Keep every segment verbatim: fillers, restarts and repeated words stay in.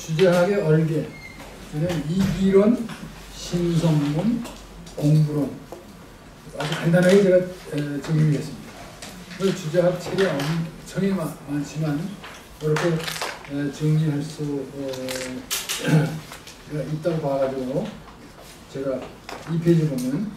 주제학의 얼개, 이기론, 신성문, 공부론 아주 간단하게 제가 정리하겠습니다. 주제학 책이 엄청이 많지만 이렇게 정리할 수 있다고 봐가지고 제가 이 페이지 보면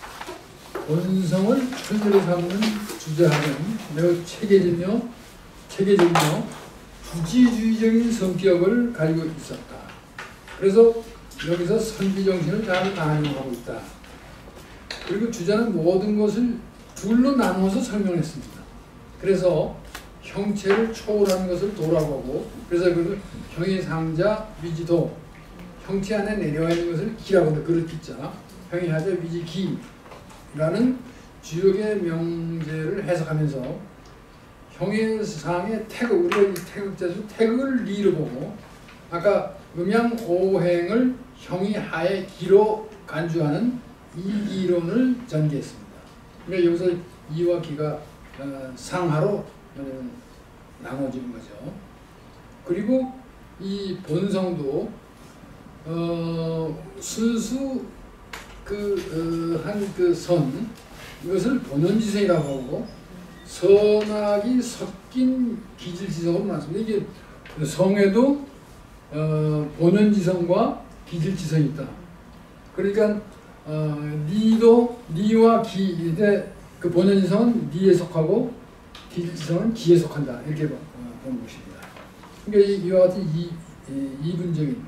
본성을 천리로 삼는 주제학은 매우 체계적이며 체계적이며 부지주의적인 성격을 가지고 있었다. 그래서 여기서 선비정신을 잘 반영하고 있다. 그리고 주자는 모든 것을 둘로 나누어서 설명했습니다. 그래서 형체를 초월하는 것을 도라고 하고, 그래서 그 형의 상자 위지도, 형체 안에 내려와 있는 것을 기라고 한다. 그릇 기자, 형의 하자 위지 기라는 주역의 명제를 해석하면서 형의 상의 태극, 우리가 이 태극자수 태극을 리로 보고, 아까 음양오행을 형이 하의 기로 간주하는 이기론을 전개했습니다. 그러니까 여기서 이와 기가 상하로 나눠지는 거죠. 그리고 이 본성도 어, 순수 그 한 그 선, 이것을 본연지성이라고 하고, 선악이 섞인 기질지성으로 나왔습니다. 이게 성에도 어, 본연지성과 기질지성이 있다. 그러니까 어, 니도 니와 기, 그 본연지성은 니에 속하고 기질지성은 기에 속한다. 이렇게 어, 보는 것입니다. 그러니까 이와 같은 이, 이, 이분적인.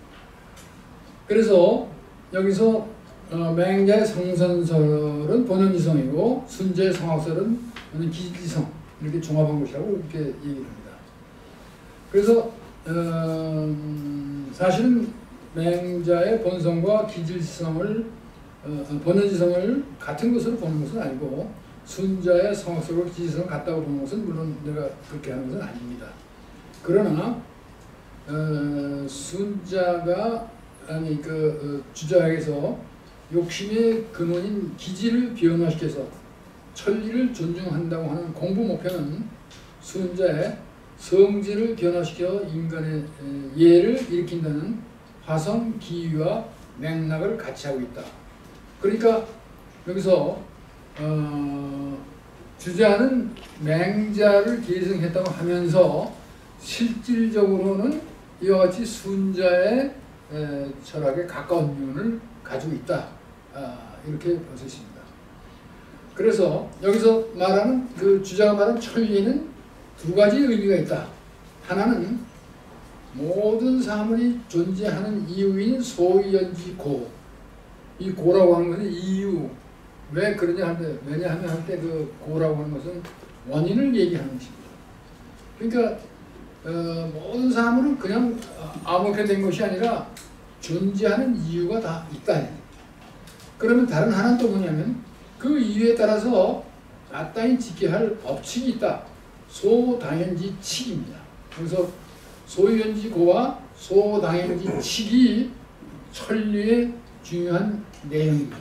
그래서 여기서 어, 맹자의 성선설은 본연지성이고 순자의 성악설은 기질지성, 이렇게 종합한 것이라고 이렇게 얘기를 합니다. 그래서 어, 사실은 맹자의 본성과 기질지성을 어, 본연지성을 같은 것으로 보는 것은 아니고, 순자의 성악설과 기질지성을 같다고 보는 것은 물론 내가 그렇게 하는 것은 아닙니다. 그러나 어, 순자가 아니 그 어, 주자학에서 욕심의 근원인 기질을 변화시켜서 천리를 존중한다고 하는 공부 목표는 순자의 성질을 변화시켜 인간의 예를 일으킨다는 화성 기위와 맥락을 같이 하고 있다. 그러니까 여기서 어, 주자는 맹자를 계승했다고 하면서 실질적으로는 이와 같이 순자의 에, 철학에 가까운 면을 가지고 있다. 아, 이렇게 볼 수 있습니다. 그래서 여기서 말하는 그 주자가 말하는 천리는 두 가지 의미가 있다. 하나는 모든 사물이 존재하는 이유인 소위연지 고. 이 고라고 하는 것은 이유. 왜 그러냐 할 때, 왜냐하면 할 때 그 고라고 하는 것은 원인을 얘기하는 것입니다. 그러니까 어, 모든 사물은 그냥 아무렇게 된 것이 아니라 존재하는 이유가 다 있다. 그러면 다른 하나는 또 뭐냐면 그 이유에 따라서 마땅히 지켜야 할 법칙이 있다. 소당연지 칙입니다. 그래서 소유연지 고와 소당연지 칙이 천리의 중요한 내용입니다.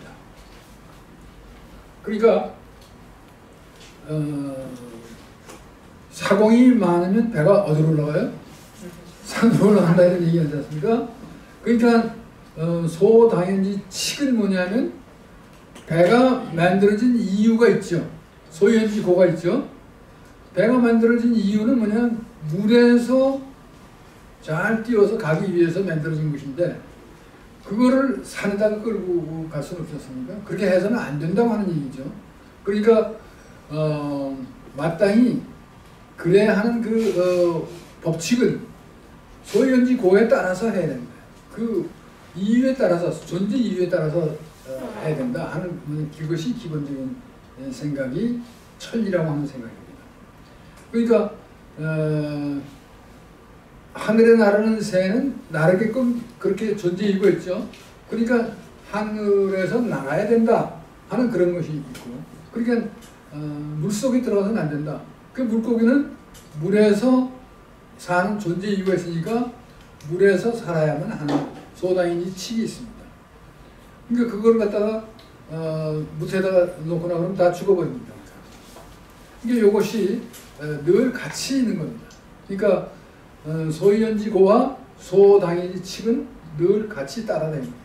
그러니까 어, 사공이 많으면 배가 어디로 올라가요? 산으로 올라간다 이런 얘기 하지 않습니까? 그러니까 어, 소당연지 칙은 뭐냐면 배가 만들어진 이유가 있죠. 소유연지 고가 있죠. 배가 만들어진 이유는 뭐냐면 물에서 잘 띄워서 가기 위해서 만들어진 것인데, 그거를 산에다가 끌고 갈 수는 없었습니까? 그렇게 해서는 안 된다고 하는 얘기죠. 그러니까 어, 마땅히 그래야 하는 그 어, 법칙을 소유연지 고에 따라서 해야 됩니다. 그 이유에 따라서, 존재 이유에 따라서 어, 해야 된다 하는 그것이 기본적인 생각이 천리라고 하는 생각입니다. 그러니까 어, 하늘에 나르는 새는 나르게끔 그렇게 존재 이유가 있죠. 그러니까 하늘에서 나가야 된다 하는 그런 것이 있고, 그러니까 어, 물속에 들어가서는 안 된다. 그 물고기는 물에서 사는 존재 이유가 있으니까 물에서 살아야만 하는 소당연지 칙이 있습니다. 그러니까 그걸 갖다가 어, 무태에다가 놓거나 그러면 다 죽어버립니다. 이게 이것이 늘 같이 있는 겁니다. 그러니까 어, 소유연지 고와 소당연지 칙은 늘 같이 따라다닙니다.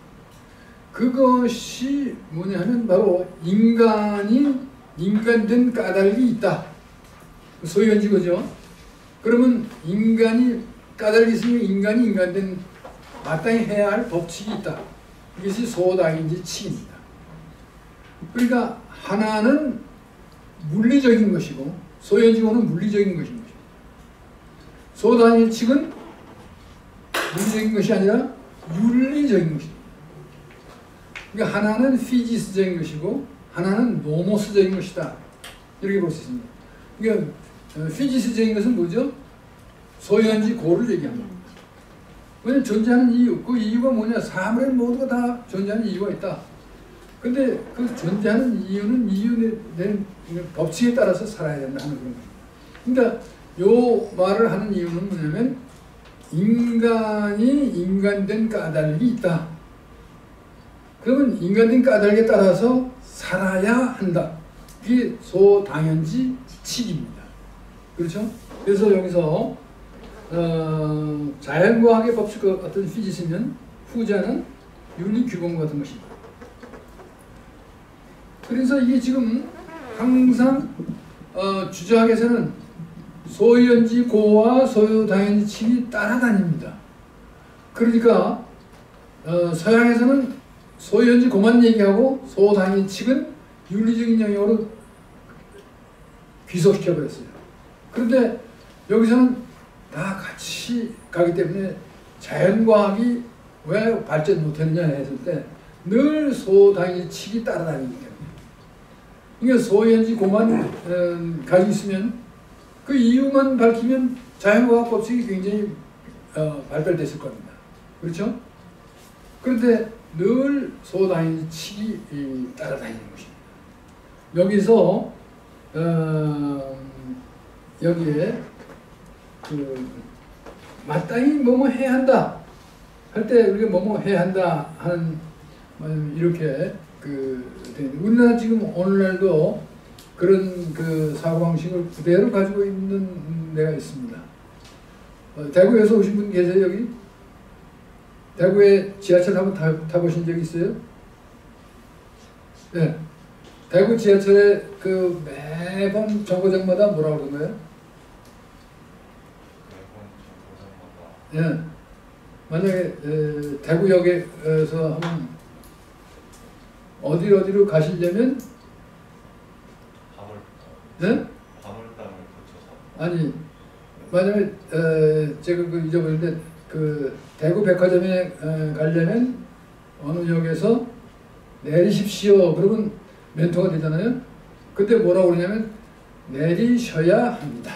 그것이 뭐냐면 바로 인간이 인간된 까닭이 있다. 소유연지 거죠. 그러면 인간이 까닭이 있으면 인간이 인간된 마땅히 해야 할 법칙이 있다. 이것이 소당연지 칙입니다. 그러니까 하나는 물리적인 것이고 소유연지고는 물리적인 것인 것이고 소당연지 칙은 물리적인 것이 아니라 윤리적인 것입니다. 그러니까 하나는 피지스적인 것이고 하나는 노모스적인 것이다. 이렇게 볼 수 있습니다. 그러니까 피지스적인 것은 뭐죠? 소유연지 고를 얘기합니다. 왜냐하면 존재하는 이유, 그 이유가 뭐냐? 사물의 모두가 다 존재하는 이유가 있다. 근데 그 존재하는 이유는 이유된 법칙에 따라서 살아야 된다 하는 그런 겁니다. 그러니까 요 말을 하는 이유는 뭐냐면 인간이 인간된 까닭이 있다. 그러면 인간된 까닭에 따라서 살아야 한다. 이게 소당연지 칙입니다. 그렇죠? 그래서 여기서 어, 자연과학의 법칙과 어떤 피지스면 후자는 윤리규범 같은 것입니다. 그래서 이게 지금 항상 어, 주자학에서는 소유연지 고와 소유당연지 칙이 따라다닙니다. 그러니까 어, 서양에서는 소유연지 고만 얘기하고 소당연지 칙은 윤리적인 영역으로 귀속시켜버렸어요. 그런데 여기서는 다 같이 가기 때문에 자연과학이 왜 발전 못했느냐 했을 때 늘 소당연지 칙이 따라다니기 때문에 그러니까 소유연지 고만 어, 가지고 있으면 그 이유만 밝히면 자연과학 법칙이 굉장히 어, 발달됐을 겁니다. 그렇죠? 그런데 늘 소당연지 칙이 따라다니는 것입니다. 여기서 어, 여기에 그 마땅히 뭐뭐 해야 한다 할 때 우리가 뭐뭐 해야 한다 하는 이렇게 그 우리나라 지금 오늘날도 그런 그 사고방식을 그대로 가지고 있는 데가 있습니다. 어, 대구에서 오신 분 계세요 여기? 대구에 지하철 한번 타, 타보신 적 있어요? 네. 대구 지하철에 그 매번 정거장마다 뭐라고 그러는 거예요? 매번 정거장마다. 예. 만약에 에, 대구역에서 한번 어디 어디로 가시려면 네? 화물땅을 거쳐서 아니 만약에 에, 제가 그 잊어버렸는데 그 대구 백화점에 에, 가려면 어느 역에서 내리십시오. 그러면 멘토가 되잖아요. 그때 뭐라고 그러냐면 내리셔야 합니다.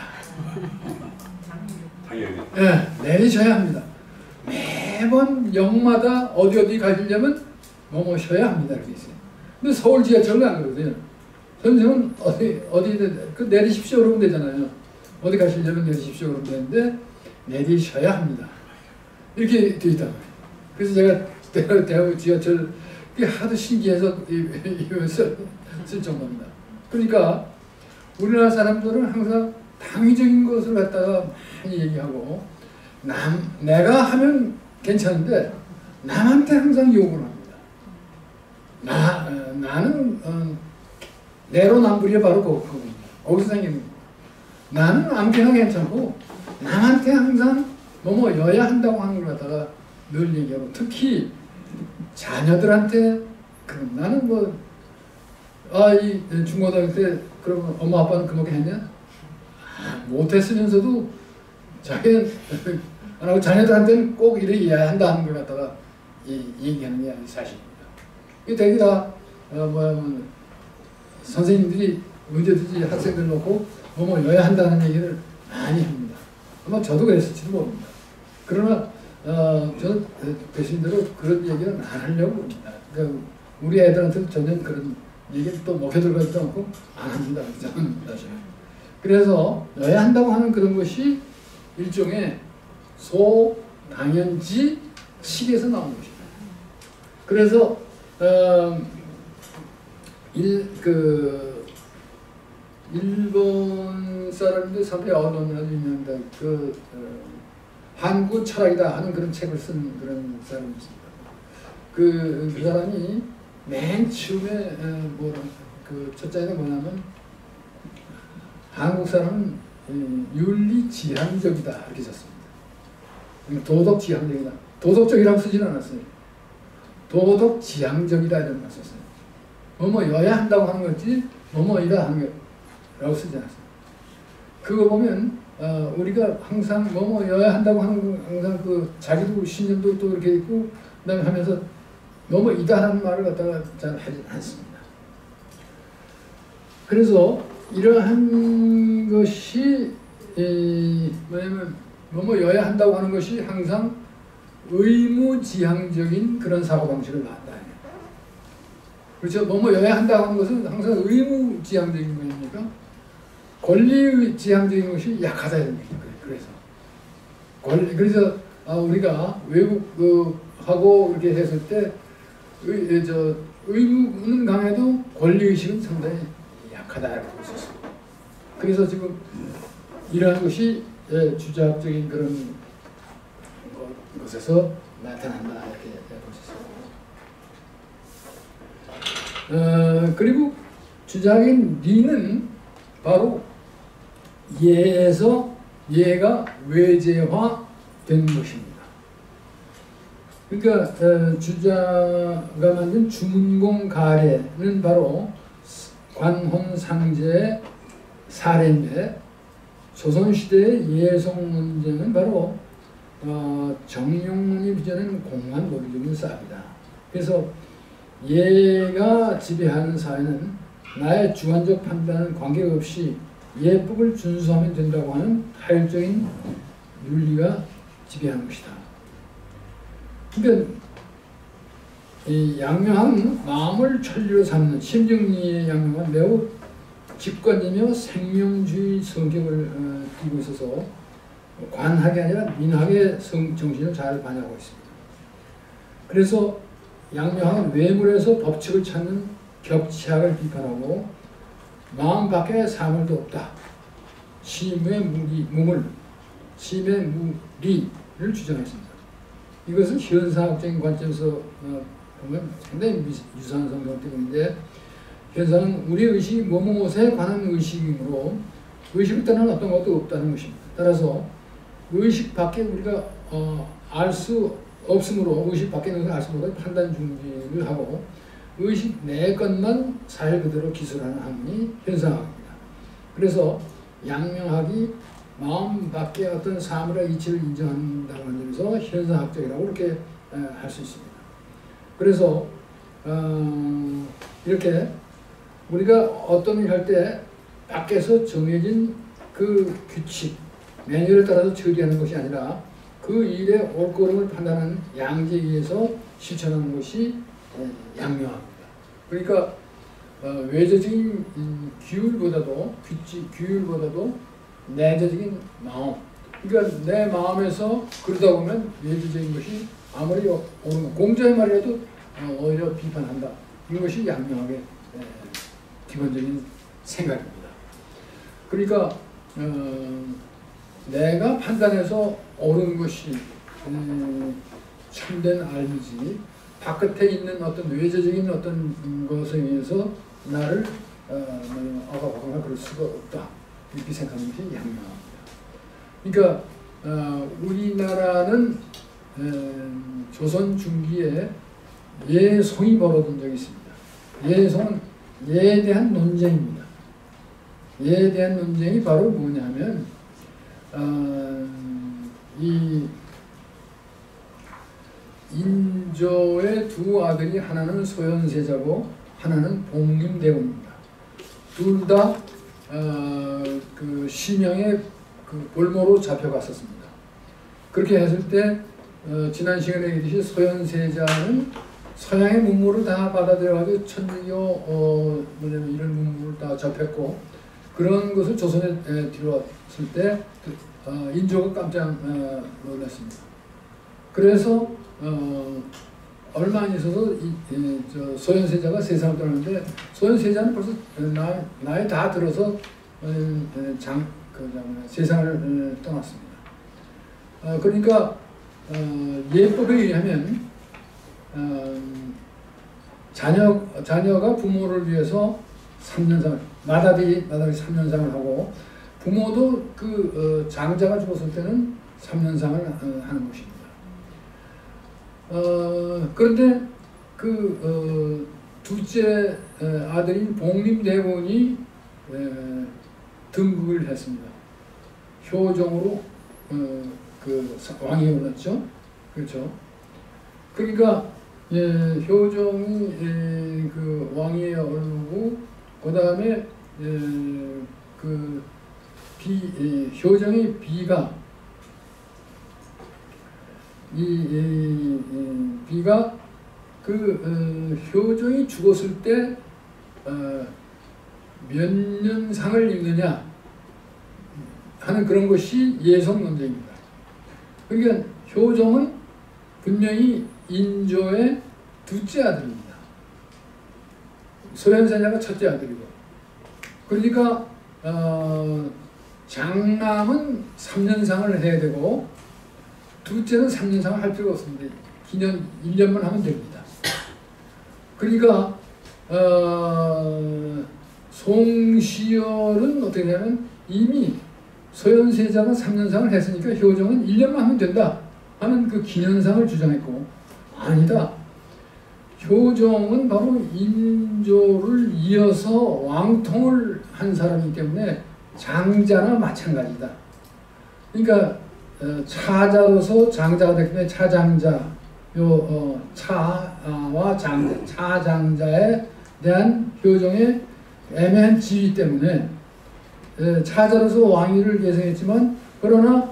당연히. 네, 내리셔야 합니다. 매번 역마다 어디 어디 가시려면 뭐뭐 쉬어야 합니다. 이렇게 있어요. 근데 서울 지하철은 안 그러거든요. 선생님은 어디, 어디, 그 내리십시오 그러면 되잖아요. 어디 가시려면 내리십시오 그러면 되는데, 내리셔야 합니다. 이렇게 되어 있단 말이에요. 그래서 제가 대구, 대구 지하철, 그게 하도 신기해서 쓸, 쓸 정도입니다. 그러니까, 우리나라 사람들은 항상 당위적인 것을 갖다가 많이 얘기하고, 남, 내가 하면 괜찮은데, 남한테 항상 요구를 합니다. 나, 어, 나는, 어, 내로남불이 바로 그겁니다. 거기서 생기는 거예요. 나는 아무렇게나 괜찮고, 남한테 항상 뭐뭐 여야 한다고 하는 걸 갖다가 늘 얘기하고, 특히 자녀들한테, 그, 나는 뭐, 아, 이 중고등학교 때, 그러면 엄마 아빠는 그렇게 했냐? 아, 못했으면서도 자기는, 안 하고 자녀들한테는 꼭 이래 이해야 한다 하는 걸 갖다가 이, 얘기하는 게 사실입니다. 이 되게 다, 어, 뭐, 선생님들이 언제든지 학생들 놓고 뭐뭐 여야 한다는 얘기를 많이 합니다. 아마 저도 그랬을지도 모릅니다. 그러나, 어, 저는 되신 대로 그런 얘기는 안 하려고 합니다. 그러니까 우리 애들한테도 전혀 그런 얘기를 또 먹혀들어가지도 않고 안 합니다. 저는 사실. 그래서 여야 한다고 하는 그런 것이 일종의 소당연지 칙에서 나온 것입니다. 그래서 어, 일, 그 일본 사람들 상당히 언어는 아주 유명합니다. 그 어, 한국 철학이다 하는 그런 책을 쓴 그런 사람이 있습니다. 그, 그 사람이 맨 처음에 뭐 그 첫장에 뭐냐면 한국 사람은 윤리지향적이다 이렇게 썼습니다. 도덕지향적이다. 도덕적이라고 쓰지는 않았어요. 도덕지향적이다 이런 말 썼어요. 뭐뭐여야 한다고 하는 거지 뭐뭐이다 하는 거라고 쓰지 않았어요. 그거 보면 어, 우리가 항상 뭐뭐여야 한다고 하는 거 항상 그 자기도 신념도 또 이렇게 있고 그다음에 하면서 뭐뭐이다 하는 말을 갖다가 잘 하지 않습니다. 그래서 이러한 것이 에, 뭐냐면 뭐뭐여야 한다고 하는 것이 항상 의무지향적인 그런 사고방식을 낳는다. 그렇죠? 뭐뭐여야 한다고 하는 것은 항상 의무지향적인 거니까 권리지향적인 것이 약하다 이런 얘기예요. 그래서 권리 그래서 아, 우리가 외국 그 하고 이렇게 했을 때 의, 저 의무는 강해도 권리의식은 상당히 약하다라고 보셨습니다. 그래서 지금 이러한 것이 예, 주자학적인 그런 것에서 나타난다 이렇게 보셨습니다. 어, 그리고 주자학인 리는 바로 예에서 예가 외제화된 것입니다. 그러니까 어, 주자가 만든 주문공 가례는 바로 관혼상제의 사례인데 조선시대의 예성 논쟁은 바로 어, 정용문이 빚어낸 공허한 논리적인 싸움이다. 그래서 예가 지배하는 사회는 나의 주관적 판단은 관계없이 예법을 준수하면 된다고 하는 타율적인 윤리가 지배하는 것이다. 그러니까 이 양명한 마음을 천리로 삼는 심정리의 양명은 매우 직관이며 생명주의 성격을 어, 띠고 있어서 관학이 아니라 민학의 성, 정신을 잘 반영하고 있습니다. 그래서 양명학은 외물에서 법칙을 찾는 격치학을 비판하고 마음 밖에 사물도 없다. 심의 무리, 무물, 심의 무리를 주장했습니다. 이것은 현상학적인 관점에서 어, 보면 상당히 유사한 성경인데 현상은 우리의 의식이 뭐뭐에 관한 의식이므로 의식을 떠나는 어떤 것도 없다는 것입니다. 따라서 의식 밖에 우리가 어, 알 수 없으므로 의식 밖에 있는 것을 알 수 없으므로 판단 준비를 하고 의식 내 것만 사실 그대로 기술하는 학문이 현상학입니다. 그래서 양명학이 마음 밖에 어떤 사물의 이치를 인정한다는 점에서 현상학적이라고 이렇게 할 수 있습니다. 그래서 어, 이렇게 우리가 어떤 일을 할 때 밖에서 정해진 그 규칙, 매뉴얼에 따라서 처리하는 것이 아니라 그 일의 옳고름을 판단하는 양지에 의해서 실천하는 것이 양명학입니다. 그러니까 어, 외적인 규율보다도 규칙, 규율보다도 내재적인 마음. 그러니까 내 마음에서 그러다 보면 외적인 것이 아무리 옳은 공자의 말이라도 어, 오히려 비판한다. 이것이 양명학의 에, 기본적인 생각입니다. 그러니까 어, 내가 판단해서 옳은 것이 음, 참된 알미지 바깥에 있는 어떤 외재적인 어떤 것에 의해서 나를 어, 억압하거나 그럴 수가 없다. 이렇게 생각하는 것이 양명합니다. 그러니까 어, 우리나라는 에, 조선 중기에 예송이 벌어진 적이 있습니다. 예송은 예에 대한 논쟁입니다. 예에 대한 논쟁이 바로 뭐냐면 어, 이 인조의 두 아들이 하나는 소현세자고 하나는 봉림대군입니다. 둘 다 어, 그 심양의 그 볼모로 잡혀갔었습니다. 그렇게 했을 때 어, 지난 시간에 얘기했듯이 소현세자는 서양의 문물을 다 받아들여가지고 천주교 어, 뭐냐면 이런 문물을 다 접했고 그런 것을 조선에 에, 들어왔을 때 어, 인조가 깜짝 어, 놀랐습니다. 그래서 어, 얼마 안 있어서 이, 이, 저 소현세자가 세상을 떠났는데 소현세자는 벌써 나이, 나이 다 들어서 어, 장, 그, 세상을 어, 떠났습니다. 어, 그러니까 어, 예법에 의하면 어, 자녀, 자녀가 부모를 위해서 삼년상을 마다비 마다비 삼년상을 하고 부모도 그 어, 장자가 죽었을 때는 삼년상을 어, 하는 것입니다. 어, 그런데 그 어, 둘째 어, 아들인 복림대원이 에, 등극을 했습니다. 효종으로 어, 그 왕이 올랐죠. 그렇죠. 그러니까 예, 효종이 예, 그 왕위에 오르고 그 다음에 예, 그 비, 예, 효종의 비가 이, 이, 이 비가 그 어, 효종이 죽었을 때 어, 몇 년상을 입느냐 하는 그런 것이 예성 논쟁입니다. 그러니까 효종은 분명히 인조의 둘째 아들입니다. 소현세자가 첫째 아들이고, 그러니까 어, 장남은 삼년상을 해야 되고 둘째는 삼년상을 할 필요가 없습니다. 기년 일 년만 하면 됩니다. 그러니까 어, 송시열은 어떻게 되냐면 이미 소현세자가 삼년상을 했으니까 효종은 일 년만 하면 된다 하는 그 기년상을 주장했고, 아니다. 효종은 바로 인조를 이어서 왕통을 한 사람이기 때문에 장자나 마찬가지다. 그러니까 어, 차자로서 장자가 됐기 때문에 차장자, 요 어, 차와 장자, 차장자에 대한 효종의 애매한 지위 때문에 에, 차자로서 왕위를 계승했지만, 그러나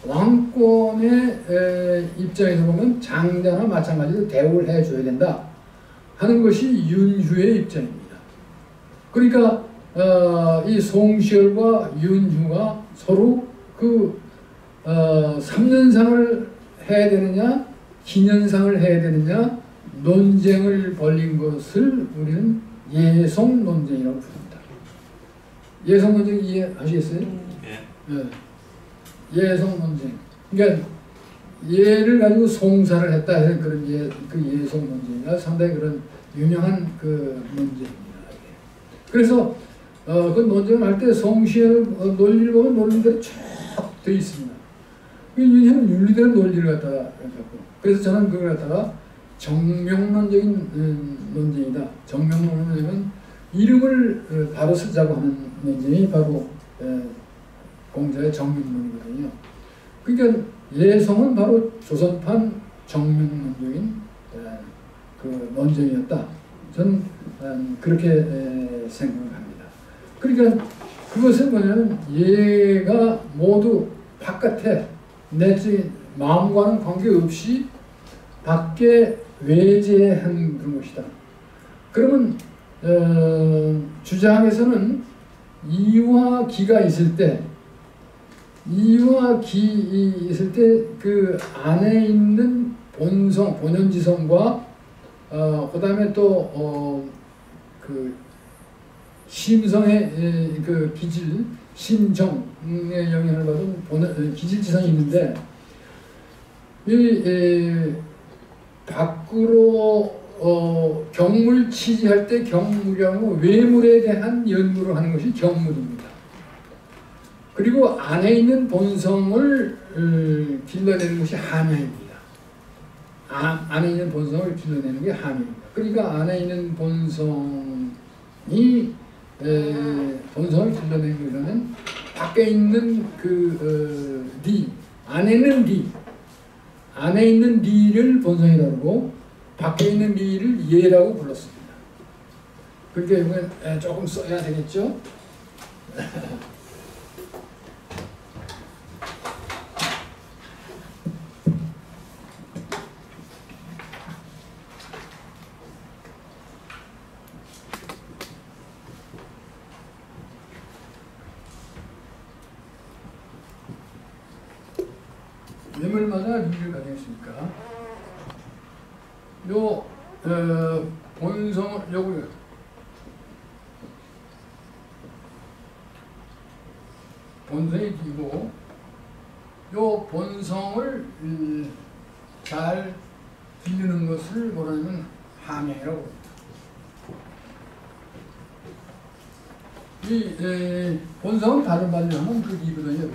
왕권의 에, 입장에서 보면 장자나 마찬가지로 대우를 해줘야 된다 하는 것이 윤휴의 입장입니다. 그러니까 어, 이 송시열과 윤휴가 서로 그 어, 삼년상을 해야 되느냐 기년상을 해야 되느냐 논쟁을 벌린 것을 우리는 예성 논쟁이라고 부릅니다. 예성 논쟁 이해하시겠어요? 예. 네. 예성 논쟁. 그러니까 예를 가지고 송사를 했다 해서 그런 예, 그 예성 논쟁이가 상당히 그런 유명한 그 논쟁입니다. 그래서 어, 그 논쟁을 할 때 송시의 어, 논리를 보면 논리대로 쭉 되어 있습니다. 윤희는 윤리대로 논리를 갖다가 갖고, 그래서 저는 그걸 갖다가 정명론적인 음, 논쟁이다. 정명론은 이름을 어, 바로 쓰자고 하는 논쟁이 바로 에, 공자의 정명론이거든요. 그러니까 예성은 바로 조선판 정명론적인 에, 그 논쟁이었다. 저는 음, 그렇게 에, 생각을 합니다. 그러니까 그것은 뭐냐면 얘가 모두 바깥에 내지 마음과는 관계없이 밖에 외제한 그런 것이다. 그러면 어, 주장에서는 이와 기가 있을 때 이와 기 있을 때 그 안에 있는 본성, 본연지성과 어, 그 다음에 또 어, 그 심성의 에, 그 기질, 심정의 영향을 받은 본, 기질지성이 있는데, 이 에, 밖으로 어, 경물 취지할 때 경물이라고 외물에 대한 연구를 하는 것이 경물입니다. 그리고 안에 있는 본성을 어, 길러내는 것이 함양입니다. 아, 안에 있는 본성을 길러내는 게 함양입니다. 그러니까 안에 있는 본성이 에, 본성을 길러내는 것은 밖에 있는 그 어, 리, 안에는 리, 안에 있는 리를 본성이라고 하고 밖에 있는 리를 예라고 불렀습니다. 그러니까 이번에 조금 써야 되겠죠? 매물마다 리를 가지겠습니까? 요 어, 본성을 요거 본성이 리고 요 본성을 음, 잘 기르는 것을 뭐라면 함양이라고 합니다. 이 에, 본성은 다른 말로 하면 그 이거든요.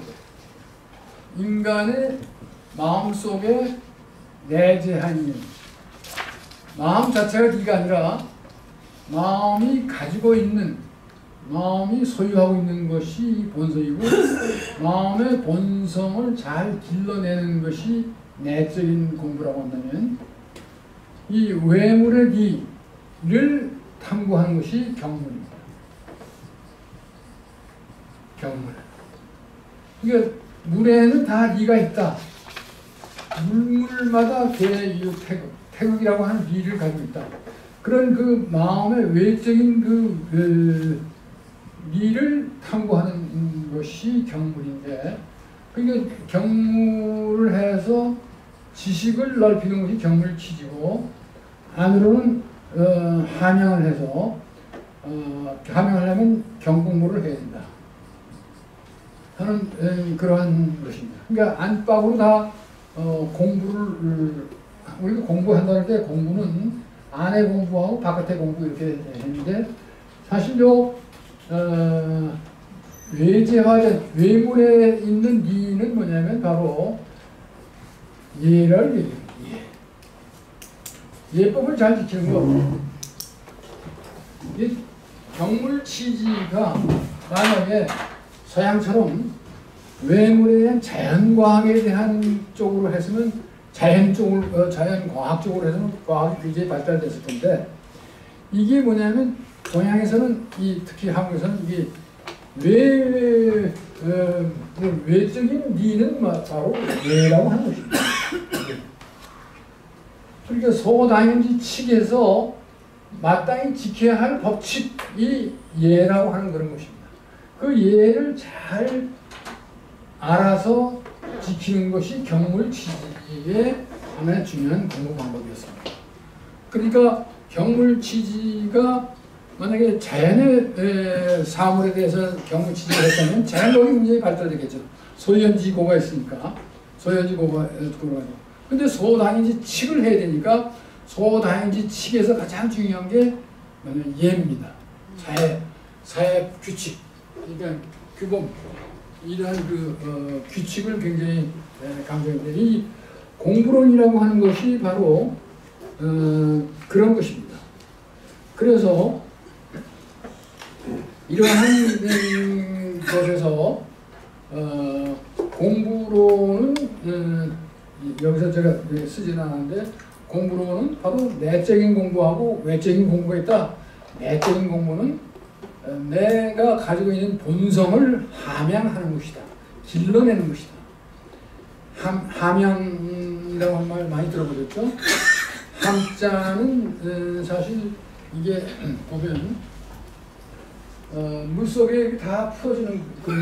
인간의 마음속에 내재한 있는 마음 자체가 네가 아니라 마음이 가지고 있는 마음이 소유하고 있는 것이 본성이고 마음의 본성을 잘 길러내는 것이 내적인 공부라고 한다면 이 외물의 니를 탐구하는 것이 경물입니다. 경물. 그러니까 물에는 다 니가 있다. 물물마다 대유 태극, 태극이라고 하는 니를 가지고 있다. 그런 그 마음의 외적인 그, 그 니를 탐구하는 것이 경물인데, 그러니까 경물을 해서 지식을 넓히는 것이 경물치지고, 안으로는 어, 함양을 해서 어, 함양하려면 경공부를 해야 된다 하는 에, 그러한 것입니다. 그러니까 안팎으로 다 어, 공부를 우리가 공부한다는 때 공부는 안에 공부하고 바깥에 공부 이렇게 했는데 사실 요 어, 외재화된 외물에 있는 니는 뭐냐면 바로 예를 얘기합니다. 예. 예법을 잘 지키는 거. 이 경물치지가 만약에 서양처럼 외물에 대한 자연과학에 대한 쪽으로 했으면 자연 쪽으로, 어, 자연과학 쪽으로 했으면 과학이 굉장히 발달됐을 텐데 이게 뭐냐면 동양에서는 이 특히 한국에서는 이게 외, 어, 외적인 니는 바로 외라고 하는 것입니다. 그러니까 소당연지 측에서 마땅히 지켜야 할 법칙이 예라고 하는 그런 것입니다. 그 예를 잘 알아서 지키는 것이 경물치지의 하나의 중요한 공부 방법이었습니다. 그러니까 경물치지가 만약에 자연의 사물에 대해서 경물치지를 했다면 자연력이 굉장히 발달되겠죠. 소현지고가 있으니까 소현지고가 들어가죠. 근데 소당인지 칙을 해야 되니까 소당인지 칙에서 가장 중요한 게 뭐냐면 예입니다. 사회, 사회 규칙, 그러니까 규범, 이러한 그 어, 규칙을 굉장히 강조합니다. 이 공부론이라고 하는 것이 바로 어, 그런 것입니다. 그래서 이러한 음, 것에서 어, 공부론은 음, 여기서 제가 쓰지는 않았는데 공부론은 바로 내적인 공부하고 외적인 공부가 있다. 내적인 공부는 내가 가지고 있는 본성을 함양하는 것이다. 길러내는 것이다. 함, 함양이라고 하는 말 많이 들어보셨죠? 함자는 사실 이게 보면 어, 물속에 다 풀어지는 그런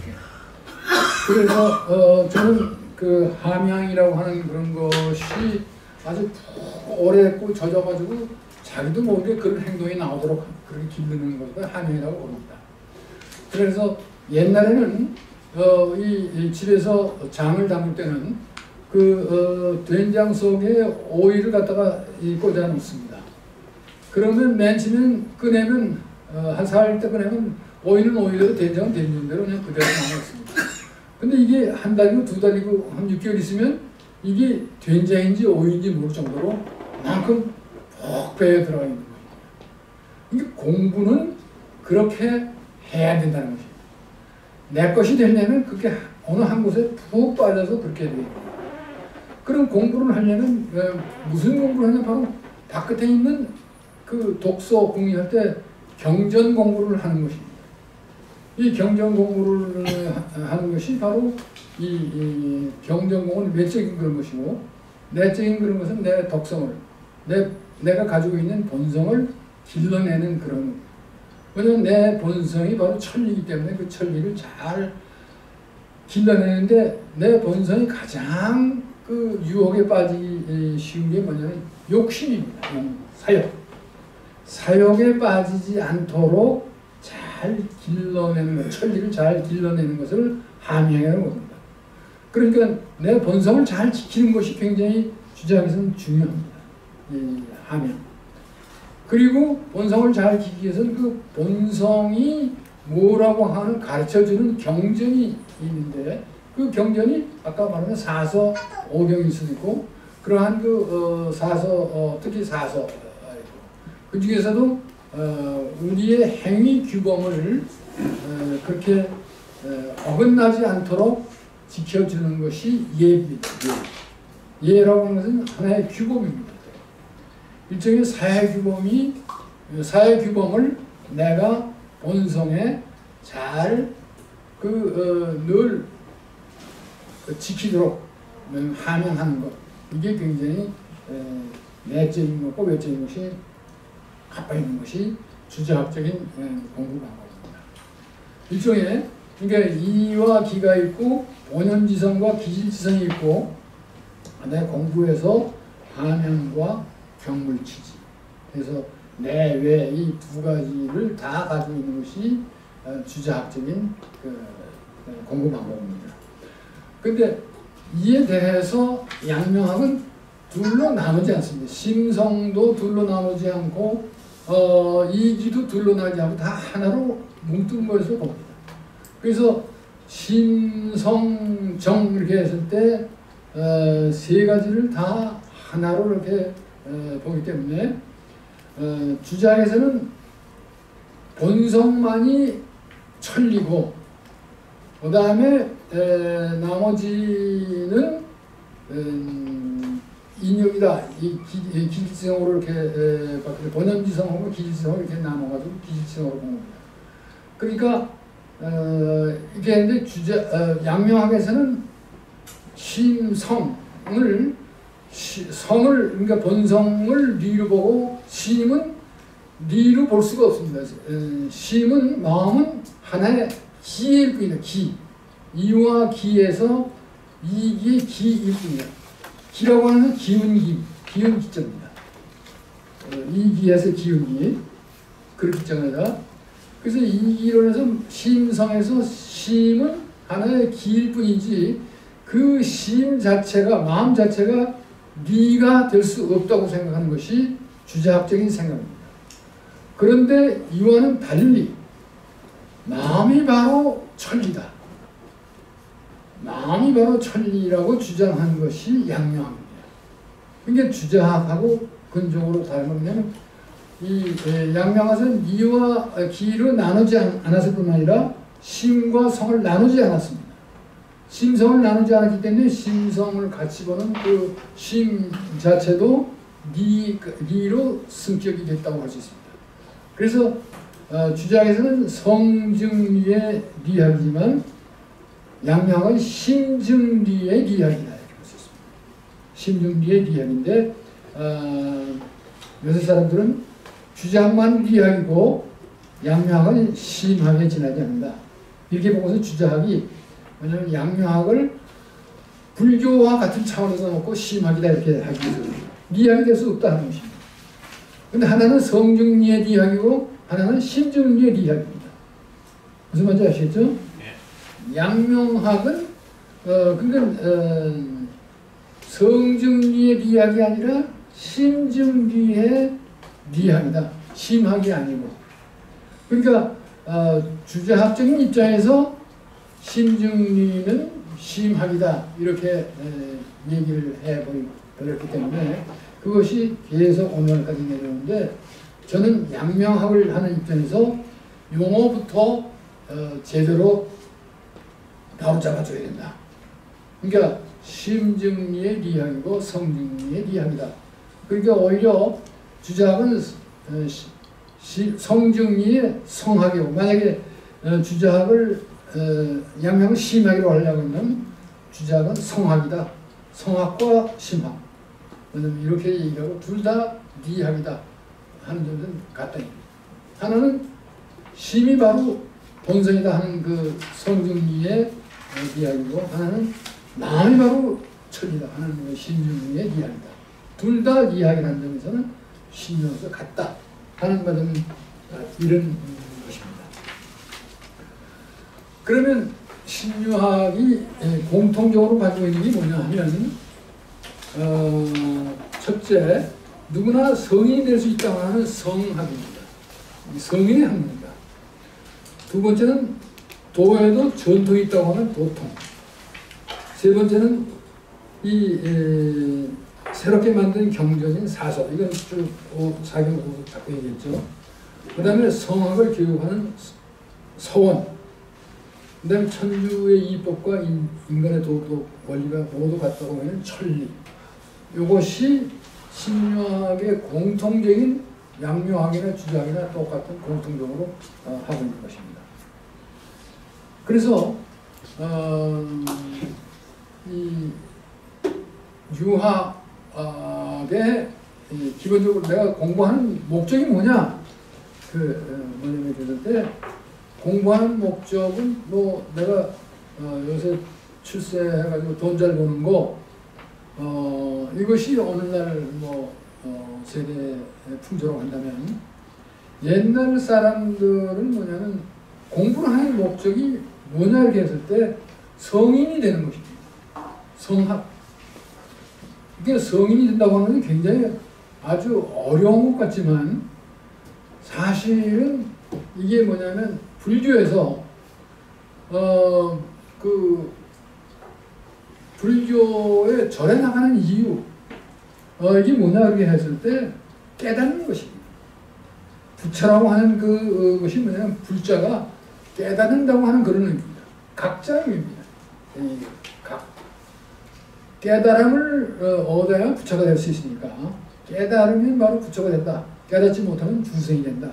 그래서 어, 저는 그 함양이라고 하는 그런 것이 아주 오래됐고 젖어가지고 자기도 모르게 그런 행동이 나오도록 그렇게 기르는 것을 함양이라고 부릅니다. 그래서 옛날에는 어, 이, 이 집에서 장을 담을 때는 그 어, 된장 속에 오이를 갖다가 꽂아 놓습니다. 그러면 맨 처음에 꺼내면 어, 한 살 때 꺼내면 오이는 오이대로 된장은 된장대로 그냥 그대로 남아있습니다. 근데 이게 한 달이고 두 달이고 한 육 개월 있으면 이게 된장인지 오이인지 모를 정도로 그만큼 푹 배어 들어가 있는 거예요. 이게 공부는 그렇게 해야 된다는 것이에요. 내 것이 되려면 그게 어느 한 곳에 푹 빠져서 그렇게 돼요. 그럼 공부를 하려면 무슨 공부를 하냐 바로 바깥에 있는 그 독서 공부할 때 경전 공부를 하는 것입니다. 이 경전 공부를 하는 것이 바로 이, 이 경전 공부는 외적인 그런 것이고 내적인 그런 것은 내 덕성을 내, 내가 가지고 있는 본성을 길러내는 그런 왜냐하면 내 본성이 바로 천리이기 때문에 그 천리를 잘 길러내는데 내 본성이 가장 그 유혹에 빠지기 쉬운 게 뭐냐면 욕심입니다. 사욕. 사욕에 빠지지 않도록 잘 길러내는 것, 천리를 잘 길러내는 것을 함양이라고 합니다. 그러니까 내 본성을 잘 지키는 것이 굉장히 주자학에서는 중요합니다. 이 하면. 그리고 본성을 잘 지키기 위해서는 그 본성이 뭐라고 하는 가르쳐주는 경전이 있는데 그 경전이 아까 말한 사서 오경일 수도 있고 그러한 그 어, 사서 어, 특히 사서 그 중에서도 어, 우리의 행위 규범을 어, 그렇게 어, 어긋나지 않도록 지켜주는 것이 예입니다. 예. 예라고 하는 것은 하나의 규범입니다. 일종의 사회 규범이 사회 규범을 내가 본성에 잘 그 늘 어, 지키도록 하면하는 것 이게 굉장히 에, 내적인 것과 외적인 것이 가빠 있는 것이 주자학적인 에, 공부 방법입니다. 일종의 그러니까 이와 기가 있고 본연지성과 기질지성이 있고 내 공부에서 하면과 경물치지 그래서 내외 이 두 가지를 다 가지고 있는 것이 주자학적인 그 공부 방법입니다. 근데 이에 대해서 양명학은 둘로 나누지 않습니다. 심성도 둘로 나누지 않고 어, 이기도 둘로 나누지 않고 다 하나로 뭉뚱 것으로 봅니다. 그래서 심성정 이렇게 했을 때 세 어, 가지를 다 하나로 이렇게 어, 보기 때문에 어, 주자에서는 본성만이 천리고 그 다음에 나머지는 음, 인욕이다. 이 기질성으로 이렇게 에, 본연지성하고 기질성으로 이렇게 나눠가지고 기질성으로 본 겁니다. 그러니까 어, 이게 했는데 주자 어, 양명학에서는 심성을 시, 성을 그러니까 본성을 리로 보고 심은 리로 볼 수가 없습니다. 에, 심은 마음은 하나의 기일 뿐이다. 기 이와 기에서 이기의 기일 뿐이다. 기라고 하는 기운기 기운 기자입니다. 어, 이기에서 기운기 그렇기 기자입니다. 그래서 이기론에서 심성에서 심은 하나의 기일 뿐이지 그 심 자체가 마음 자체가 리가 될 수 없다고 생각하는 것이 주자학적인 생각입니다. 그런데 이와는 달리 마음이 바로 천리다. 마음이 바로 천리라고 주장하는 것이 양명학입니다. 그러니까 주자학하고 근본적으로 다르면 이 양명학은 이와 기로 나누지 않았을 뿐 아니라 심과 성을 나누지 않았습니다. 심성을 나누지 않았기 때문에 심성을 같이 보는 그 심 자체도 리, 리로 승격이 됐다고 할 수 있습니다. 그래서 어, 주자학에서는 성증리의 리학이지만 양명학은 심증리의 리학이다 이렇게 볼 수 있습니다. 심증리의 리학인데 어, 요새 사람들은 주자학만 리학이고 양명학은 심학에 지나지 않는다. 이렇게 보고서 주자학이 왜냐하면 양명학을 불교와 같은 차원에서 놓고 심학이다 이렇게 하기 위해서 리학이 될 수 없다는 것입니다. 근데 하나는 성증리의 리학이고 하나는 심증리의 리학입니다. 무슨 말인지 아시겠죠? 네. 양명학은 어, 그러니까 어, 성증리의 리학이 아니라 심증리의 리학이다. 심학이 아니고. 그러니까 어, 주자학적인 입장에서 심증리는 심학이다 이렇게 에, 얘기를 해버렸기 때문에 그것이 계속 오늘까지 내려오는데 저는 양명학을 하는 입장에서 용어부터 어, 제대로 바로잡아줘야 된다. 그러니까 심증리의 리학이고 성증리의 리학이다. 그러니까 오히려 주자학은 어, 시, 시, 성증리의 성학이고 만약에 어, 주자학을 어, 양명은 심학이라고 하려고 하면 주자학은 성학이다. 성학과 심학. 이렇게 얘기하고 둘 다 리학이다 하는 점은 같다. 하나는 심이 바로 본성이다 하는 그 성증리의 리학이고 하나는 마음이 바로 천이다 하는 그 심증리의 리학이다. 둘 다 리학이라는 점에서는 심령에서 같다 하는 것은 이런 것입니다. 그러면 신유학이 공통적으로 가지고 있는 게 뭐냐 하면 어, 첫째, 누구나 성인이 될 수 있다고 하는 성학입니다. 성인의 학문입니다. 두 번째는 도에도 전통이 있다고 하는 도통. 세 번째는 이 에, 새롭게 만든 경전인 사서. 이건 쭉 사경 오 갖고 얘기했죠. 그 다음에 성학을 교육하는 서원. 그 다음에 천주의 이법과 인간의 도덕 원리가 모두 같다고 하는 천리. 이것이 신유학의 공통적인 양묘학이나 주작이나 똑같은 공통적으로 어, 하고 있는 것입니다. 그래서 어, 이 유학의 이 기본적으로 내가 공부하는 목적이 뭐냐? 그 뭐냐면 그럴 때 공부하는 목적은 뭐 내가 어, 요새 출세해가지고 돈 잘 버는 거 어, 이것이 오늘날 뭐 어, 세대의 풍조라고 한다면 옛날 사람들은 뭐냐면 공부를 하는 목적이 뭐냐 이렇게 했을 때 성인이 되는 것입니다. 성학. 이게 성인이 된다고 하는 게 굉장히 아주 어려운 것 같지만 사실은 이게 뭐냐면 불교에서 어, 그 불교의 절에 나가는 이유 어, 이게 뭐냐 이렇게 했을 때 깨닫는 것입니다. 부처라고 하는 그 어, 것이 뭐냐면 불자가 깨닫는다고 하는 그런 의미입니다. 각자의 의미입니다. 이 각. 깨달음을 어, 얻어야 부처가 될 수 있으니까 깨달으면 바로 부처가 된다. 깨닫지 못하면 중생이 된다.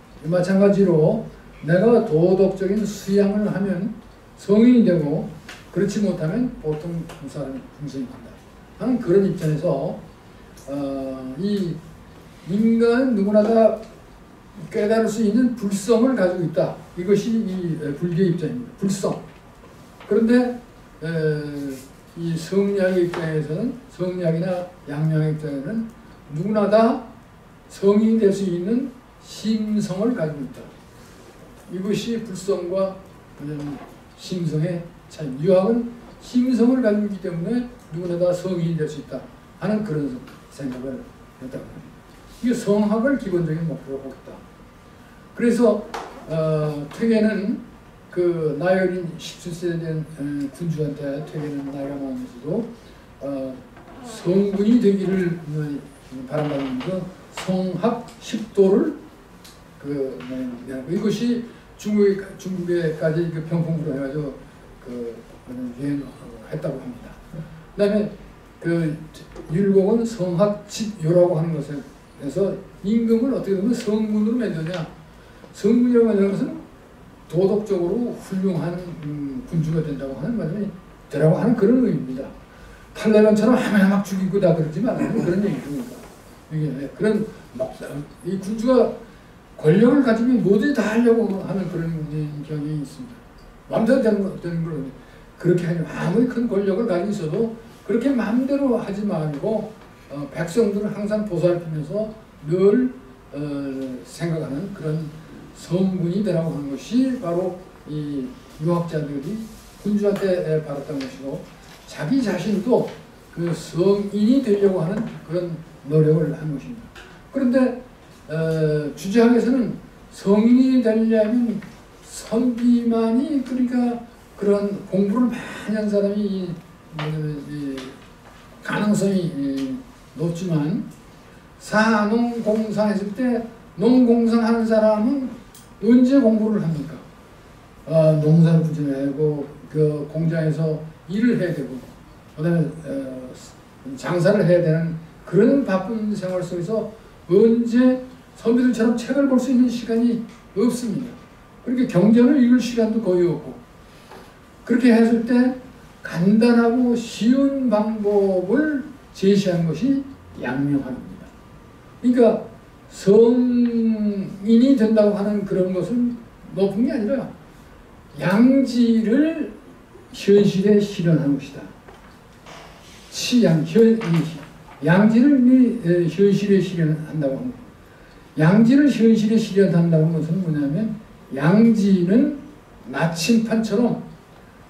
마찬가지로 내가 도덕적인 수양을 하면 성인이 되고 그렇지 못하면 보통 사람이 중생이 된다 하는 그런 입장에서 어, 이 인간은 누구나 다 깨달을 수 있는 불성을 가지고 있다. 이것이 이 불교의 입장입니다. 불성. 그런데 에, 이 성리학의 입장에서는 성리학이나 양명의 입장에서는 누구나 다 성인이 될 수 있는 심성을 가지고 있다. 이것이 불성과 심성의 차이. 유학은 심성을 가지고 있기 때문에 누구나 다 성인이 될 수 있다 하는 그런 생각을 했다고 합니다. 이게 성학을 기본적인 목표로 하고 있다. 그래서 어, 퇴계는 그 나이 어린 십칠 세 된 군주한테 퇴계는 나이가 많으면서도 어, 성군이 되기를 바란다면서 성학 십도를 그 뭐, 이것이 중국에 중국에까지 그 병풍으로 해가지고 그 유행했다고 합니다. 그다음에 그 율곡은 성학 집요라고 하는 것에서 임금을 어떻게 보면 성군으로 만드냐? 성군이라고 하는 것은 도덕적으로 훌륭한 음, 군주가 된다고 하는 말이 되라고 하는 그런 의미입니다. 탈레반처럼 하면 막 죽이고 다 그러지 말라는 그런 얘기입니다. 이게 그런 이 군주가 권력을 가지면 뭐든지 다 하려고 하는 그런 경향이 있습니다. 마음대로 되는, 되는 걸 그렇게 하면 아무리 큰 권력을 가지고 있어도 그렇게 마음대로 하지 말고 어, 백성들을 항상 보살피면서 늘 어, 생각하는 그런 성군이 되라고 하는 것이 바로 이 유학자들이 군주한테 받았던 것이고 자기 자신도 그 성인이 되려고 하는 그런 노력을 한 것입니다. 그런데 어, 주제학에서는 성인이 되려면 선비만이 그러니까 그런 공부를 많이 한 사람이 이, 이, 가능성이 이, 높지만 사농공상 했을 때 농공상 하는 사람은 언제 공부를 합니까? 어, 농사를 부지하고 그 공장에서 일을 해야 되고 그다음에 어, 장사를 해야 되는 그런 바쁜 생활 속에서 언제 선비들처럼 책을 볼 수 있는 시간이 없습니다. 그렇게 경전을 읽을 시간도 거의 없고 그렇게 했을 때 간단하고 쉬운 방법을 제시한 것이 양명학입니다. 그러니까 성인이 된다고 하는 그런 것은 높은 게 아니라 양지를 현실에 실현하는 것이다. 치양, 현, 양지를 현실에 실현한다고 합니다. 양지를 현실에 실현한다는 것은 뭐냐면 양지는 나침판처럼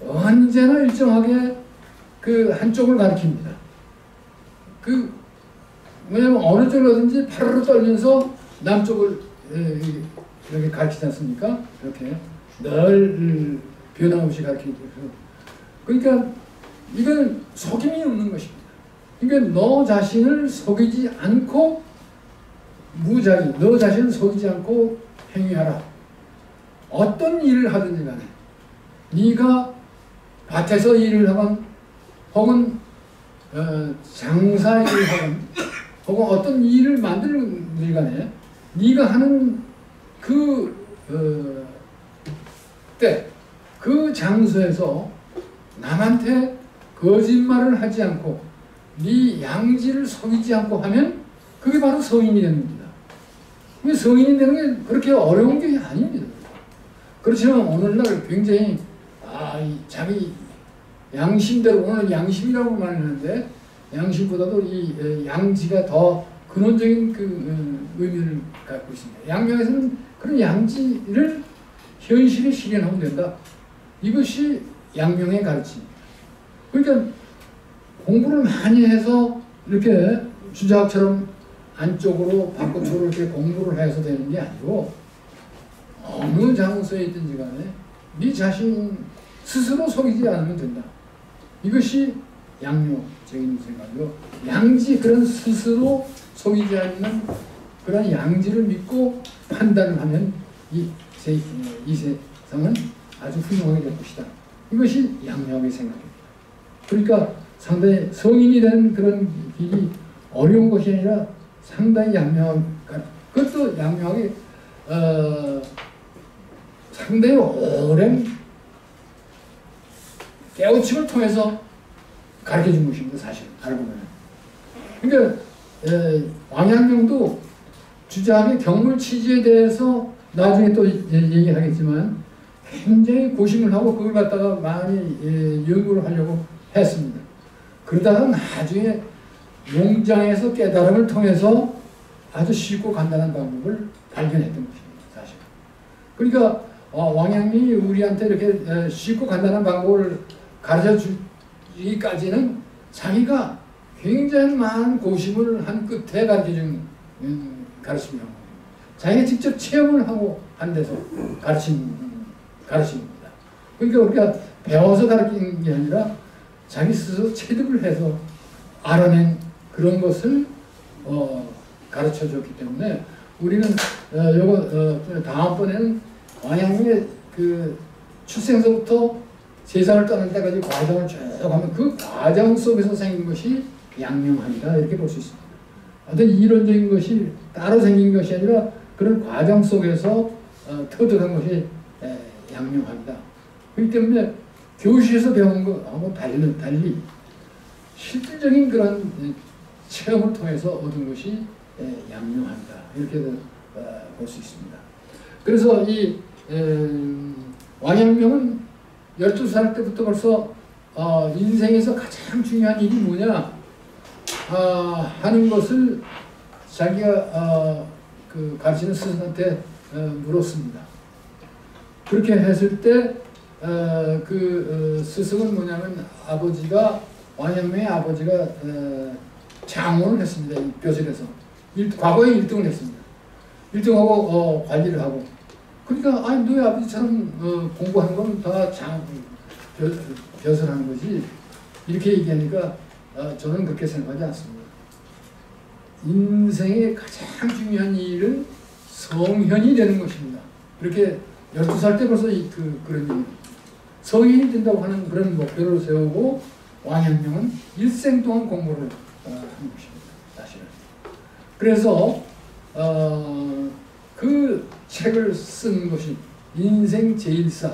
언제나 일정하게 그 한쪽을 가리킵니다. 그 왜냐면 어느 쪽이든지 파르르 떨면서 남쪽을 이렇게 가리키지 않습니까? 이렇게 늘 변함없이 가리키죠. 그러니까 이건 속임이 없는 것입니다. 그러니까 너 자신을 속이지 않고 무작위, 너 자신을 속이지 않고 행위하라. 어떤 일을 하든지 간에 네가 밭에서 일을 하건 혹은 어, 장사 일을 하건 혹은 어떤 일을 만드는 일 간에 네가 하는 그 어, 때, 그 장소에서 남한테 거짓말을 하지 않고 네 양지를 속이지 않고 하면 그게 바로 성인이 되는 겁니다. 성인이 되는 게 그렇게 어려운 게 아닙니다. 그렇지만 오늘날 굉장히 아, 이 자기 양심대로, 오늘 양심이라고 말하는데 양심보다도 이 양지가 더 근원적인 그 의미를 갖고 있습니다. 양명에서는 그런 양지를 현실에 실현하면 된다. 이것이 양명의 가르침입니다. 그러니까 공부를 많이 해서 이렇게 주자학처럼 안쪽으로 바깥쪽으로 이렇게 공부를 해서 되는 게 아니고 어느 장소에 있든지 간에 네 자신 스스로 속이지 않으면 된다. 이것이 양묘적인 생각이고 양지, 그런 스스로 속이지 않는 그런 양지를 믿고 판단을 하면 이, 세, 이 세상은 아주 훌륭하게 될 것이다. 이것이 양묘의 생각입니다. 그러니까 상당히 성인이 되는 그런 길이 어려운 것이 아니라 상당히 양묘한, 그것도 양묘하게 어, 상당히 오랜 깨우침을 통해서 가르쳐준 것입니다. 사실 알고 보면. 그러니까 에, 왕양명도 주자학의 경물 취지에 대해서 나중에 또 얘기하겠지만 굉장히 고심을 하고 그걸 갖다가 많이 예, 연구를 하려고 했습니다. 그러다가 나중에 용장에서 깨달음을 통해서 아주 쉽고 간단한 방법을 발견했던 것입니다. 사실. 그러니까 어, 왕양민이 우리한테 이렇게 에, 쉽고 간단한 방법을 가르쳐 주기까지는 자기가 굉장히 많은 고심을 한 끝에 가르쳐준 음, 가르침이라고 합니다. 자기가 직접 체험을 하고 한 데서 가르친 음, 가르침입니다. 그러니까 우리가 배워서 가르치는 게 아니라 자기 스스로 체득을 해서 알아낸 그런 것을 어, 가르쳐 줬기 때문에 우리는 어, 요거 어, 다음번에는 왕양민의 그 출생서부터 세상을 떠날 때까지 과정을 쭉 하면 그 과정 속에서 생긴 것이 양명학이다, 이렇게 볼 수 있습니다. 어떤 이론적인 것이 따로 생긴 것이 아니라 그런 과정 속에서 어, 터득한 것이 에, 양명학이다. 그렇기 때문에 교실에서 배운 거하고 달리, 달리 실질적인 그런 에, 체험을 통해서 얻은 것이 에, 양명학이다, 이렇게 어, 볼 수 있습니다. 그래서 이 에, 왕양명은 열두 살 때부터 벌써 어, 인생에서 가장 중요한 일이 뭐냐 어, 하는 것을 자기가 어, 그 가르치는 스승한테 어, 물었습니다. 그렇게 했을 때 어, 그 어, 스승은 뭐냐면 아버지가 왕양명의 아버지가 어, 장원을 했습니다. 이 벼슬에서 일, 과거에 일 등을 했습니다. 일 등하고 어, 관리를 하고. 그러니까 아니 너희 아버지처럼 어, 공부하는 건 다 장 벼슬하는 거지, 이렇게 얘기하니까 어, 저는 그렇게 생각하지 않습니다. 인생의 가장 중요한 일은 성현이 되는 것입니다. 이렇게 열두 살 때 벌써 이, 그, 그런 일, 성인이 된다고 하는 그런 목표를 세우고 왕양명은 일생 동안 공부를 어, 한 것입니다. 사실은. 그래서 어, 그 책을 쓴 것이 인생 제일사를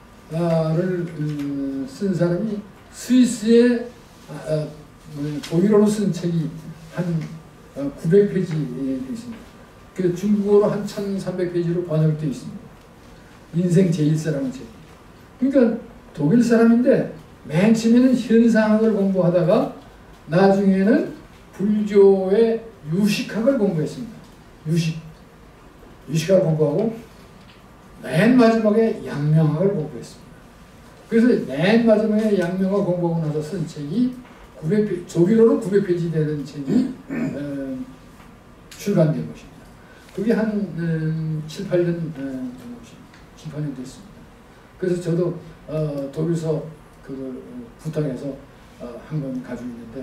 음, 쓴 사람이 스위스의 아, 독일어로 쓴 책이 한 어, 구백 페이지에 있습니다. 그 중국어로 한 천삼백 페이지로 번역되어 있습니다. 인생 제일사라는 책. 그러니까 독일 사람인데 맨 처음에는 현상학을 공부하다가 나중에는 불교의 유식학을 공부했습니다. 유식. 유식학을 공부하고 맨 마지막에 양명학을 공부했습니다. 그래서 맨 마지막에 양명화 공부하고 나서 쓴 책이 구백 페이지, 조기로는 구백 페이지 되는 책이 어, 출간된 것입니다. 그게 한 음, 칠, 팔 년, 어, 칠, 팔 년 됐습니다. 그래서 저도 어, 독일서 그 부탁해서 어, 한 권 가지고 있는데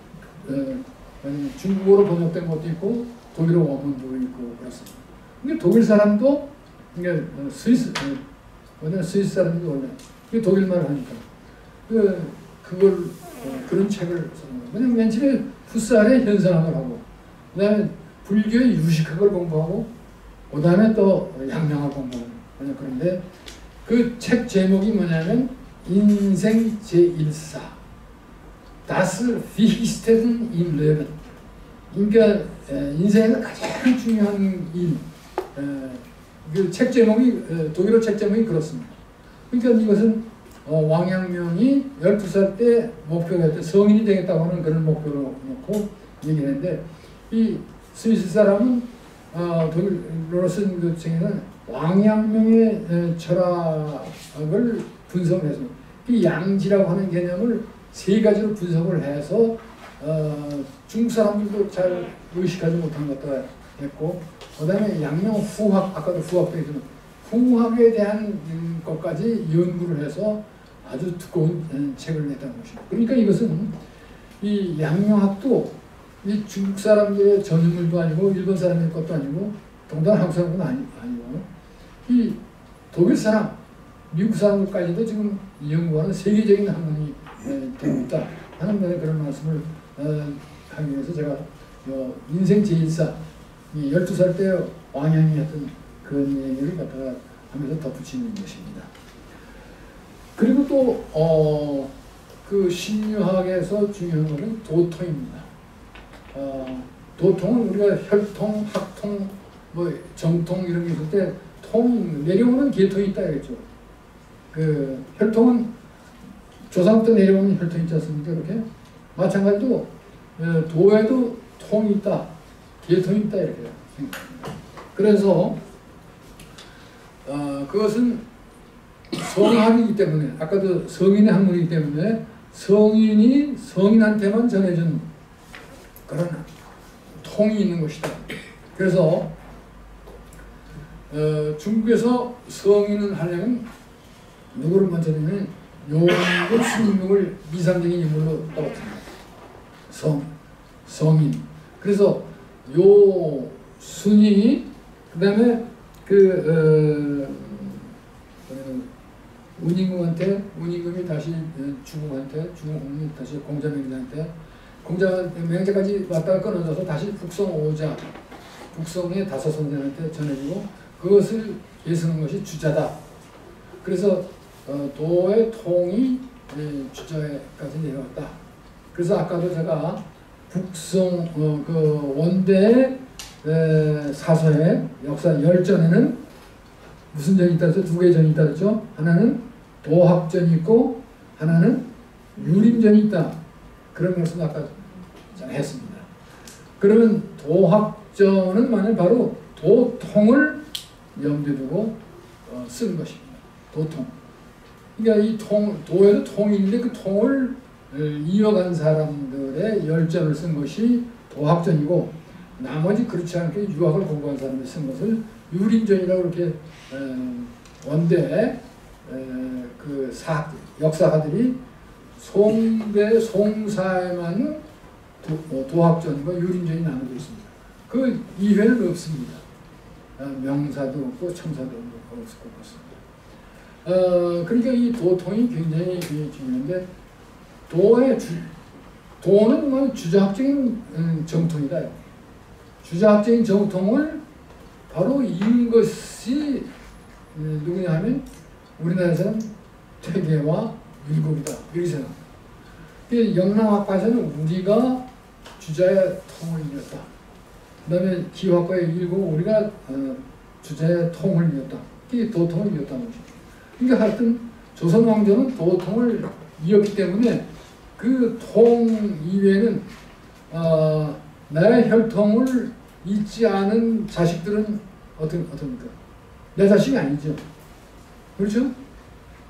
어, 중국어로 번역된 것도 있고 독일어 원문도 있고 그렇습니다. 근데 독일 사람도 이게 스위스 어, 스위스 사람도 원래 독일말을 하니까 그 그걸 어, 그런 책을 쓰는 거예요. 왜냐면 맨 처음에 푸살의 현상학을 하고 그다음에 불교의 유식학을 공부하고 그다음에 또 양명학 공부하고 그런데 그 책 제목이 뭐냐면 인생 제일사 Das Wichtigste im Leben. 그러니까 인생에서 가장 중요한 일. 그 책 제목이 독일어 책 제목이 그렇습니다. 그러니까 이것은 어, 왕양명이 열두 살 때 목표가 했던 성인이 되겠다고 하는 그런 목표로 놓고 얘기했는데 이 스위스 사람은 어, 독일어로 쓴 그 책에는 왕양명의 철학을 분석을 해서 이 양지라고 하는 개념을 세 가지로 분석을 해서 어, 중국 사람들도 잘 의식하지 못한 것도 했고 그 다음에 양명 후학, 아까도 후학도 했지만 후학에 대한 것까지 연구를 해서 아주 두꺼운 책을 냈다는 것입니다. 그러니까 이것은 이 양명학도 이 중국 사람들의 전유물도 아니고 일본 사람의 것도 아니고 동당 한국 사람도 아니, 아니고 이 독일 사람, 미국 사람들까지도 지금 연구하는 세계적인 학문이 되고 있다 하는 그런 말씀을 어, 하기 위해서 제가 어, 인생 제일사 이 열두 살 때 왕양이 했던 그런 얘기를 갖다가 하면서 덧붙이는 것입니다. 그리고 또 어, 그 신유학에서 중요한 것은 도통입니다. 어, 도통은 우리가 혈통, 학통, 뭐 정통 이런 게 있을 때 통, 내려오는 계통이 있다 그랬죠. 그 혈통은 조상부터 내려오는 혈통이 있지 않습니까? 그렇게? 마찬가지로 어, 도에도 통이 있다, 계통이 있다 이렇게 생각합니다. 그래서 어, 그것은 성학이기 때문에 아까도 성인의 학문이기 때문에 성인이 성인한테만 전해준 그런 통이 있는 것이다. 그래서 어, 중국에서 성인을 하려면 누구를 먼저 내면 용국 스님을 이상적인 인물로 떨어뜨립니다. 성, 성인. 그래서 요 순이 그 다음에 그 어, 운임금한테 운임금이 다시 중국한테 중국이 다시 공자명자한테 공자명자까지 왔다가 끊어져서 다시 북성 오자 북성의 다섯 선생한테 전해지고 그것을 계승한 것이 주자다. 그래서 어, 도의 통이 주자에까지 내려왔다. 그래서 아까도 제가 북성 어, 그 원대 사서의 역사 열전에는 무슨 전이 있다 그랬죠? 두 개의 전이 있다 그랬죠? 하나는 도학전이 있고 하나는 유림전이 있다. 그런 말씀 아까 했습니다. 그러면 도학전은 만약 바로 도통을 염두에 두고 어, 쓴 것입니다. 도통. 그러니까 이 통, 도에도 통이 있는데 그 통을 이어간 사람들의 열전을 쓴 것이 도학전이고 나머지 그렇지 않게 유학을 공부한 사람이 쓴 것을 유림전이라고 이렇게 원대 그 사, 역사가들이 송대 송사에만 도, 도학전과 유림전이 나눠져 있습니다. 그 이외에는 없습니다. 명사도 없고 첨사도 없고 그렇습니다. 어, 그러니까 이 도통이 굉장히 중요한데 도의 주, 도는 뭐 주자학적인 음, 정통이다. 주자학적인 정통을 바로 이은 것이 음, 누구냐 하면 우리나라에서는 퇴계와 율곡이다. 이렇게 생각합니다. 영랑학파에서는 우리가 주자의 통을 이었다. 그 다음에 기화과의 율곡 우리가 어, 주자의 통을 이었다. 이게 도통을 이었다는 것입니다. 그러니까 하여튼 조선 왕조는 도통을 이었기 때문에 그 통 이외에는 어, 나의 혈통을 잊지 않은 자식들은 어떤 어떻습니까? 내 자식이 아니죠. 그렇죠?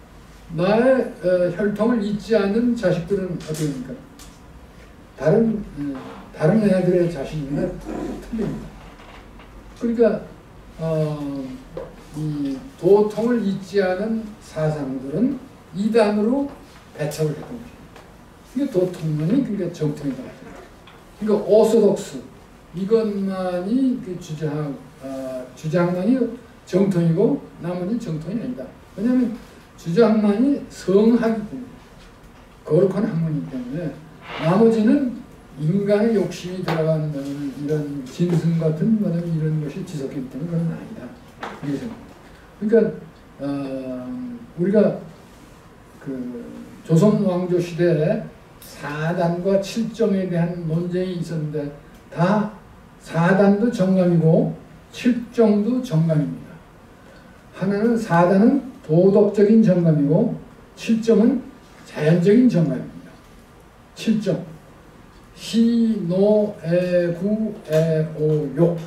나의 어, 혈통을 잇지 않는 자식들은 어떻게 됩니까? 다른 어, 다른 애들의 자식인데 틀립니다. 그러니까 어, 이 도통을 잇지 않은 사상들은 이단으로 배척을 했던 거죠. 이게 도통론이 그러니까 정통이다. 그러니까 오소독스 이것만이 그 주장 어, 주장만이 정통이고 나머지 정통이 아니다. 왜냐하면 주장만이 성하기 때문에 거룩한 학문이기 때문에 나머지는 인간의 욕심이 들어간 이런 짐승 같은 이런 것이 지속되기 때문에 그건 아니다. 이게 그러니까 어, 우리가 그 조선 왕조 시대에 사단과 칠정에 대한 논쟁이 있었는데 다 사단도 정감이고 칠정도 정감입니다. 하나는 사단은 도덕적인 정감이고 칠정은 자연적인 정감입니다. 칠정 희, 노, 애, 구, 애, 오, 욕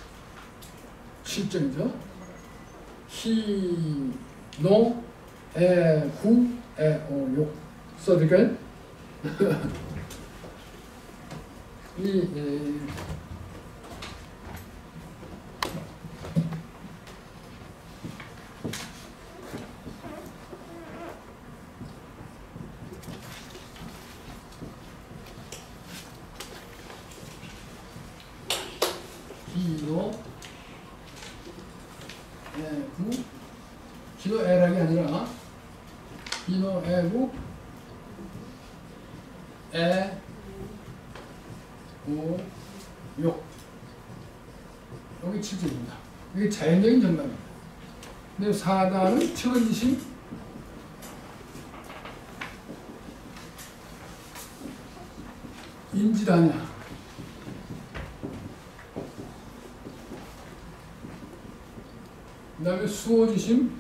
칠정이죠. 희, 노, 애, 구, 애, 오, 욕 써드릴까요? 이, 이 기노 애구 기노 애락이 아니라 기노 애구 애 오 욕 여기 칠정입니다. 이게 자연적인 정답입니다. 근데 사단은 천지심 인지다냐 그 다음에 수호지심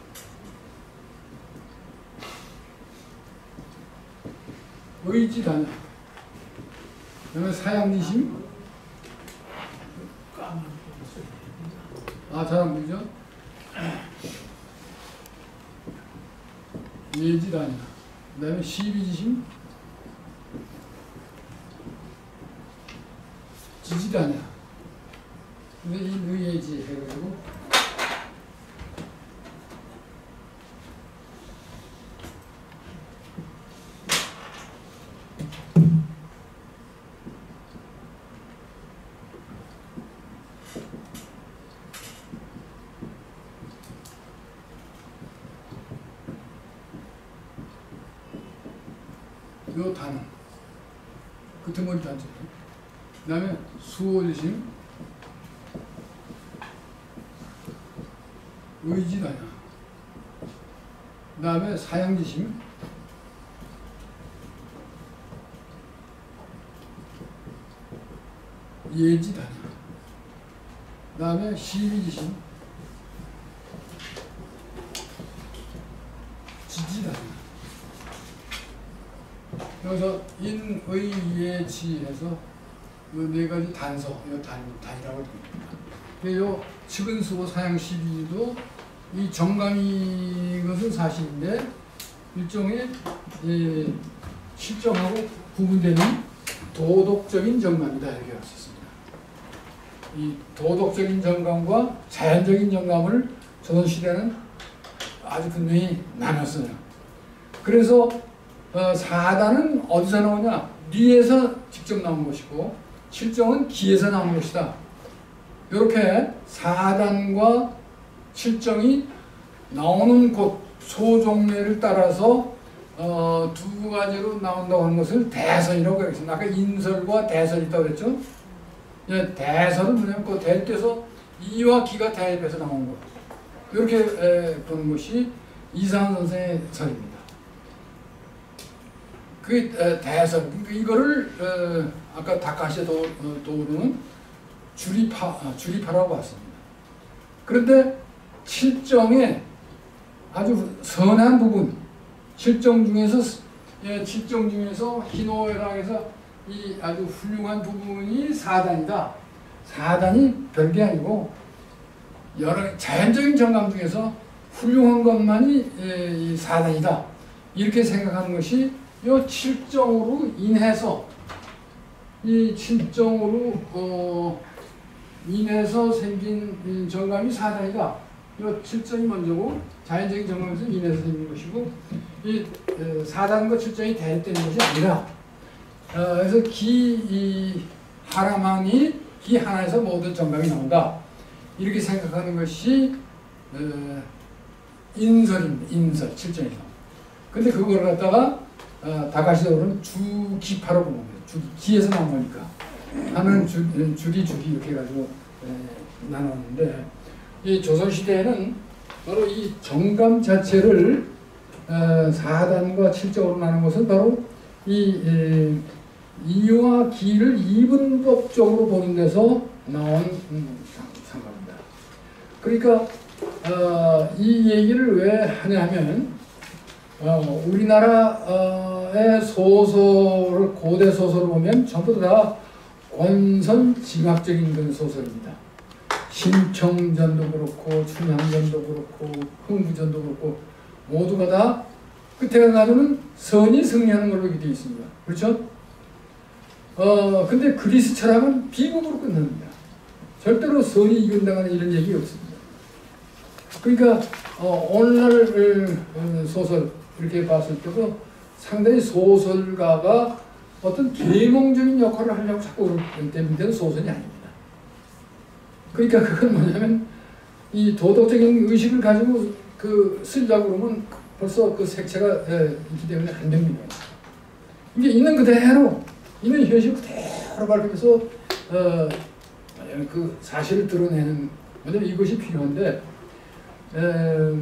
의지다냐 그 다음에 사양지심 아 잘 안 보이죠? 예지다냐 그 다음에 시비지심 지지다냐 근데 이 의예지 해가지고 요 단어 끝에 머리 단체 그 다음에 수호지심 의지다냐 그 다음에 사양지심 예지다냐 그 다음에 시비지심 지지다냐 여기서 인의예지해서 요 네 가지 단서, 요 단, 단이라고 합니다. 요 측은수고 사양시비도 이 정감이 것은 사실인데 일종의 예, 실정하고 구분되는 도덕적인 정감이다 이렇게 할 수 있습니다. 이 도덕적인 정감과 자연적인 정감을 조선시대는 아주 분명히 나눴어요. 그래서 어, 사단은 어디서 나오냐? 뇌에서 직접 나온 것이고 칠정은 기에서 나온 것이다. 이렇게 사단과 칠정이 나오는 곳 소종례를 따라서 어, 두 가지로 나온다고 하는 것을 대설이라고 하겠습니다. 아까 인설과 대설이 있다고 그랬죠? 예, 대설은 뭐냐면 그 대께서 이와 기가 대입해서 나온 것. 이렇게 에, 보는 것이 이상한 선생의 설입니다. 그 대설, 이거를 어, 아까 다카시에 도우는 주리파, 아, 주리파라고 봤습니다. 그런데 칠정의 아주 선한 부분, 칠정 중에서 예, 칠정 중에서 희노애락에서 이 아주 훌륭한 부분이 사단이다. 사단이 별게 아니고 여러 자연적인 정감 중에서 훌륭한 것만이 에, 이 사단이다. 이렇게 생각하는 것이 이 칠정으로 인해서 이 칠정으로 어, 인해서 생긴 이 정감이 사단이다. 이 칠정이 먼저고 자연적인 정감에서 인해서 생긴 것이고 이 에, 사단과 칠정이 대립되는 것이 아니라 어, 그래서 기 이, 하나만이 기 하나에서 모든 정감이 나온다. 이렇게 생각하는 것이 어, 인설입니다. 인설, 칠정에서. 근데 그걸 갖다가 어, 다가시적으로는 주기파로 보는 거예요. 주기, 기에서 나온 거니까. 하나는 주, 주기, 주기 이렇게 해가지고 에, 나눴는데 이 조선시대에는 바로 이 정감 자체를 어, 사단과 칠정으로 나눈 것은 바로 이 에, 이와 기를 이분법적으로 보는 데서 나온 음, 상관입니다. 그러니까 어, 이 얘기를 왜 하냐면 어, 우리나라의 소설을 고대 소설을 보면 전부 다 권선징악적인 그런 소설입니다. 심청전도 그렇고 춘향전도 그렇고 흥부전도 그렇고 모두가 다 끝에 가서는 선이 승리하는 걸로 되어 있습니다. 그렇죠? 어 근데 그리스 철학은 비극으로 끝납니다. 절대로 선이 이긴다는 이런 얘기 없습니다. 그러니까 어, 오늘날 소설 이렇게 봤을 때도 상당히 소설가가 어떤 계몽적인 역할을 하려고 자꾸 대비되는 소설이 아닙니다. 그러니까 그건 뭐냐면 이 도덕적인 의식을 가지고 그 쓰려고 그러면 벌써 그 색채가 있기 때문에 안 됩니다. 이게 있는 그대로 있는 현실 그대로 밝히면서 어, 그 사실을 드러내는 뭐냐면 이것이 필요한데 에,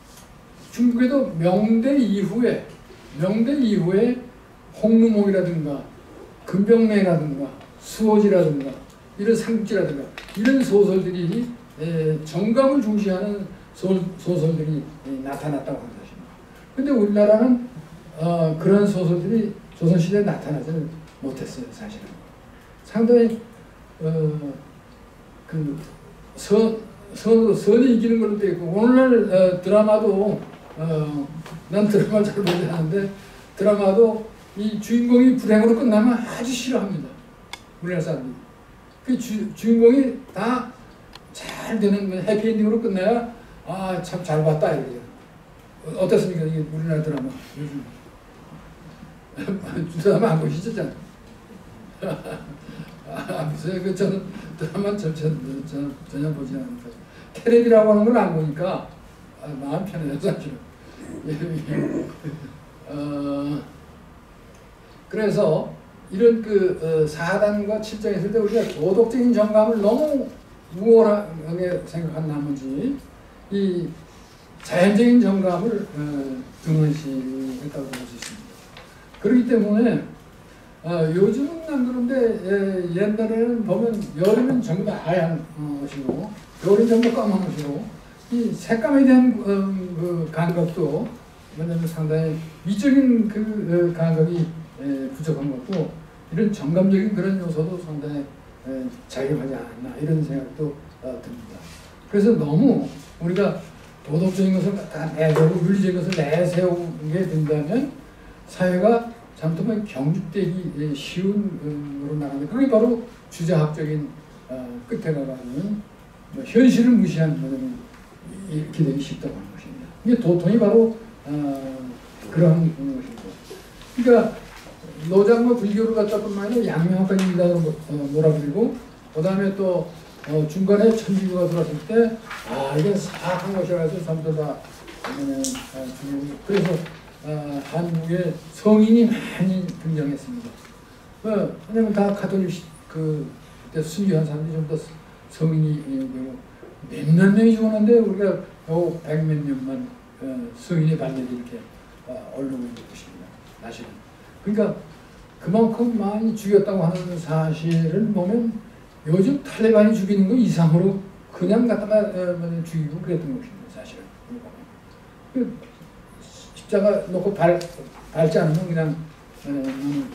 중국에도 명대 이후에 명대 이후에 홍루몽이라든가 금병매라든가 수호지라든가 이런 삼국지라든가 이런 소설들이 에, 정감을 중시하는 소, 소설들이 에, 나타났다고 하는 것입니다. 근데 우리나라는 어, 그런 소설들이 조선시대에 나타나지 못했어요. 사실은 상당히 어, 그 선, 선, 선이 이기는 걸로 되어 있고 오늘날 어, 드라마도 어, 난 드라마를 잘 보지 않는데 드라마도 이 주인공이 불행으로 끝나면 아주 싫어합니다. 우리나라 사람들이. 그 주, 주인공이 다 잘 되는 해피엔딩으로 끝나야 아 참 잘 봤다 이래요. 어떻습니까? 이게 우리나라 드라마 요즘 드라마 안 보시죠? 잘? 아, 보세요. 그 저는 드라마 전혀 전혀 보지 않는다. 텔레비라고 하는 걸 안 보니까 아, 마음 편해요 사실은. 어, 그래서 이런 그 어, 사단과 칠정에 있을 때 우리가 도덕적인 정감을 너무 우월하게 생각한 나머지 이 자연적인 정감을 어, 등한시했다고 볼 수 있습니다. 그렇기 때문에 어, 요즘은 안 그런데 예, 옛날에는 보면 여름은 전부 다 하얀 옷이고 겨울은 전부 까만 옷이고 이 색감에 대한 어, 그 감각도 뭐냐면 상당히 미적인 그 어, 감각이 에, 부족한 것도 이런 정감적인 그런 요소도 상당히 에, 작용하지 않았나 이런 생각도 어, 듭니다. 그래서 너무 우리가 도덕적인 것을 다 내세우고 윤리적인 것을 내세우게 된다면 사회가 잘못하면 경직되기 쉬운 으로 나가는데 그게 바로 주자학적인 어, 끝에 가가는 뭐 현실을 무시한 거는 이렇게 되기 쉽다고 하는 것입니다. 이게 도통이 바로 어, 그러한 것이고 그러니까 노장과 불교를 갖다 뿐만 아니라 양명학관입니다로 어, 몰아버리고 그 다음에 또 어, 중간에 천주교가 들어왔을 때 아 이게 사악한 것이라서 전부 다 어, 그래서 어, 한국에 성인이 많이 등장했습니다. 어, 왜냐면 다 가톨릭 그 순교한 사람들이 좀 더 성인이 몇몇 명이 죽었는데 우리가 요 백몇 년만 어, 성인의 반열이 이렇게 어, 얼르고 있는 것입니다. 사실은. 그러니까 그만큼 많이 죽였다고 하는 사실을 보면 요즘 탈레반이 죽이는 거 이상으로 그냥 갖다가 어, 죽이고 그랬던 것입니다. 사실은. 그 십자가 놓고 발, 밟지 않으면 그냥 어, 음,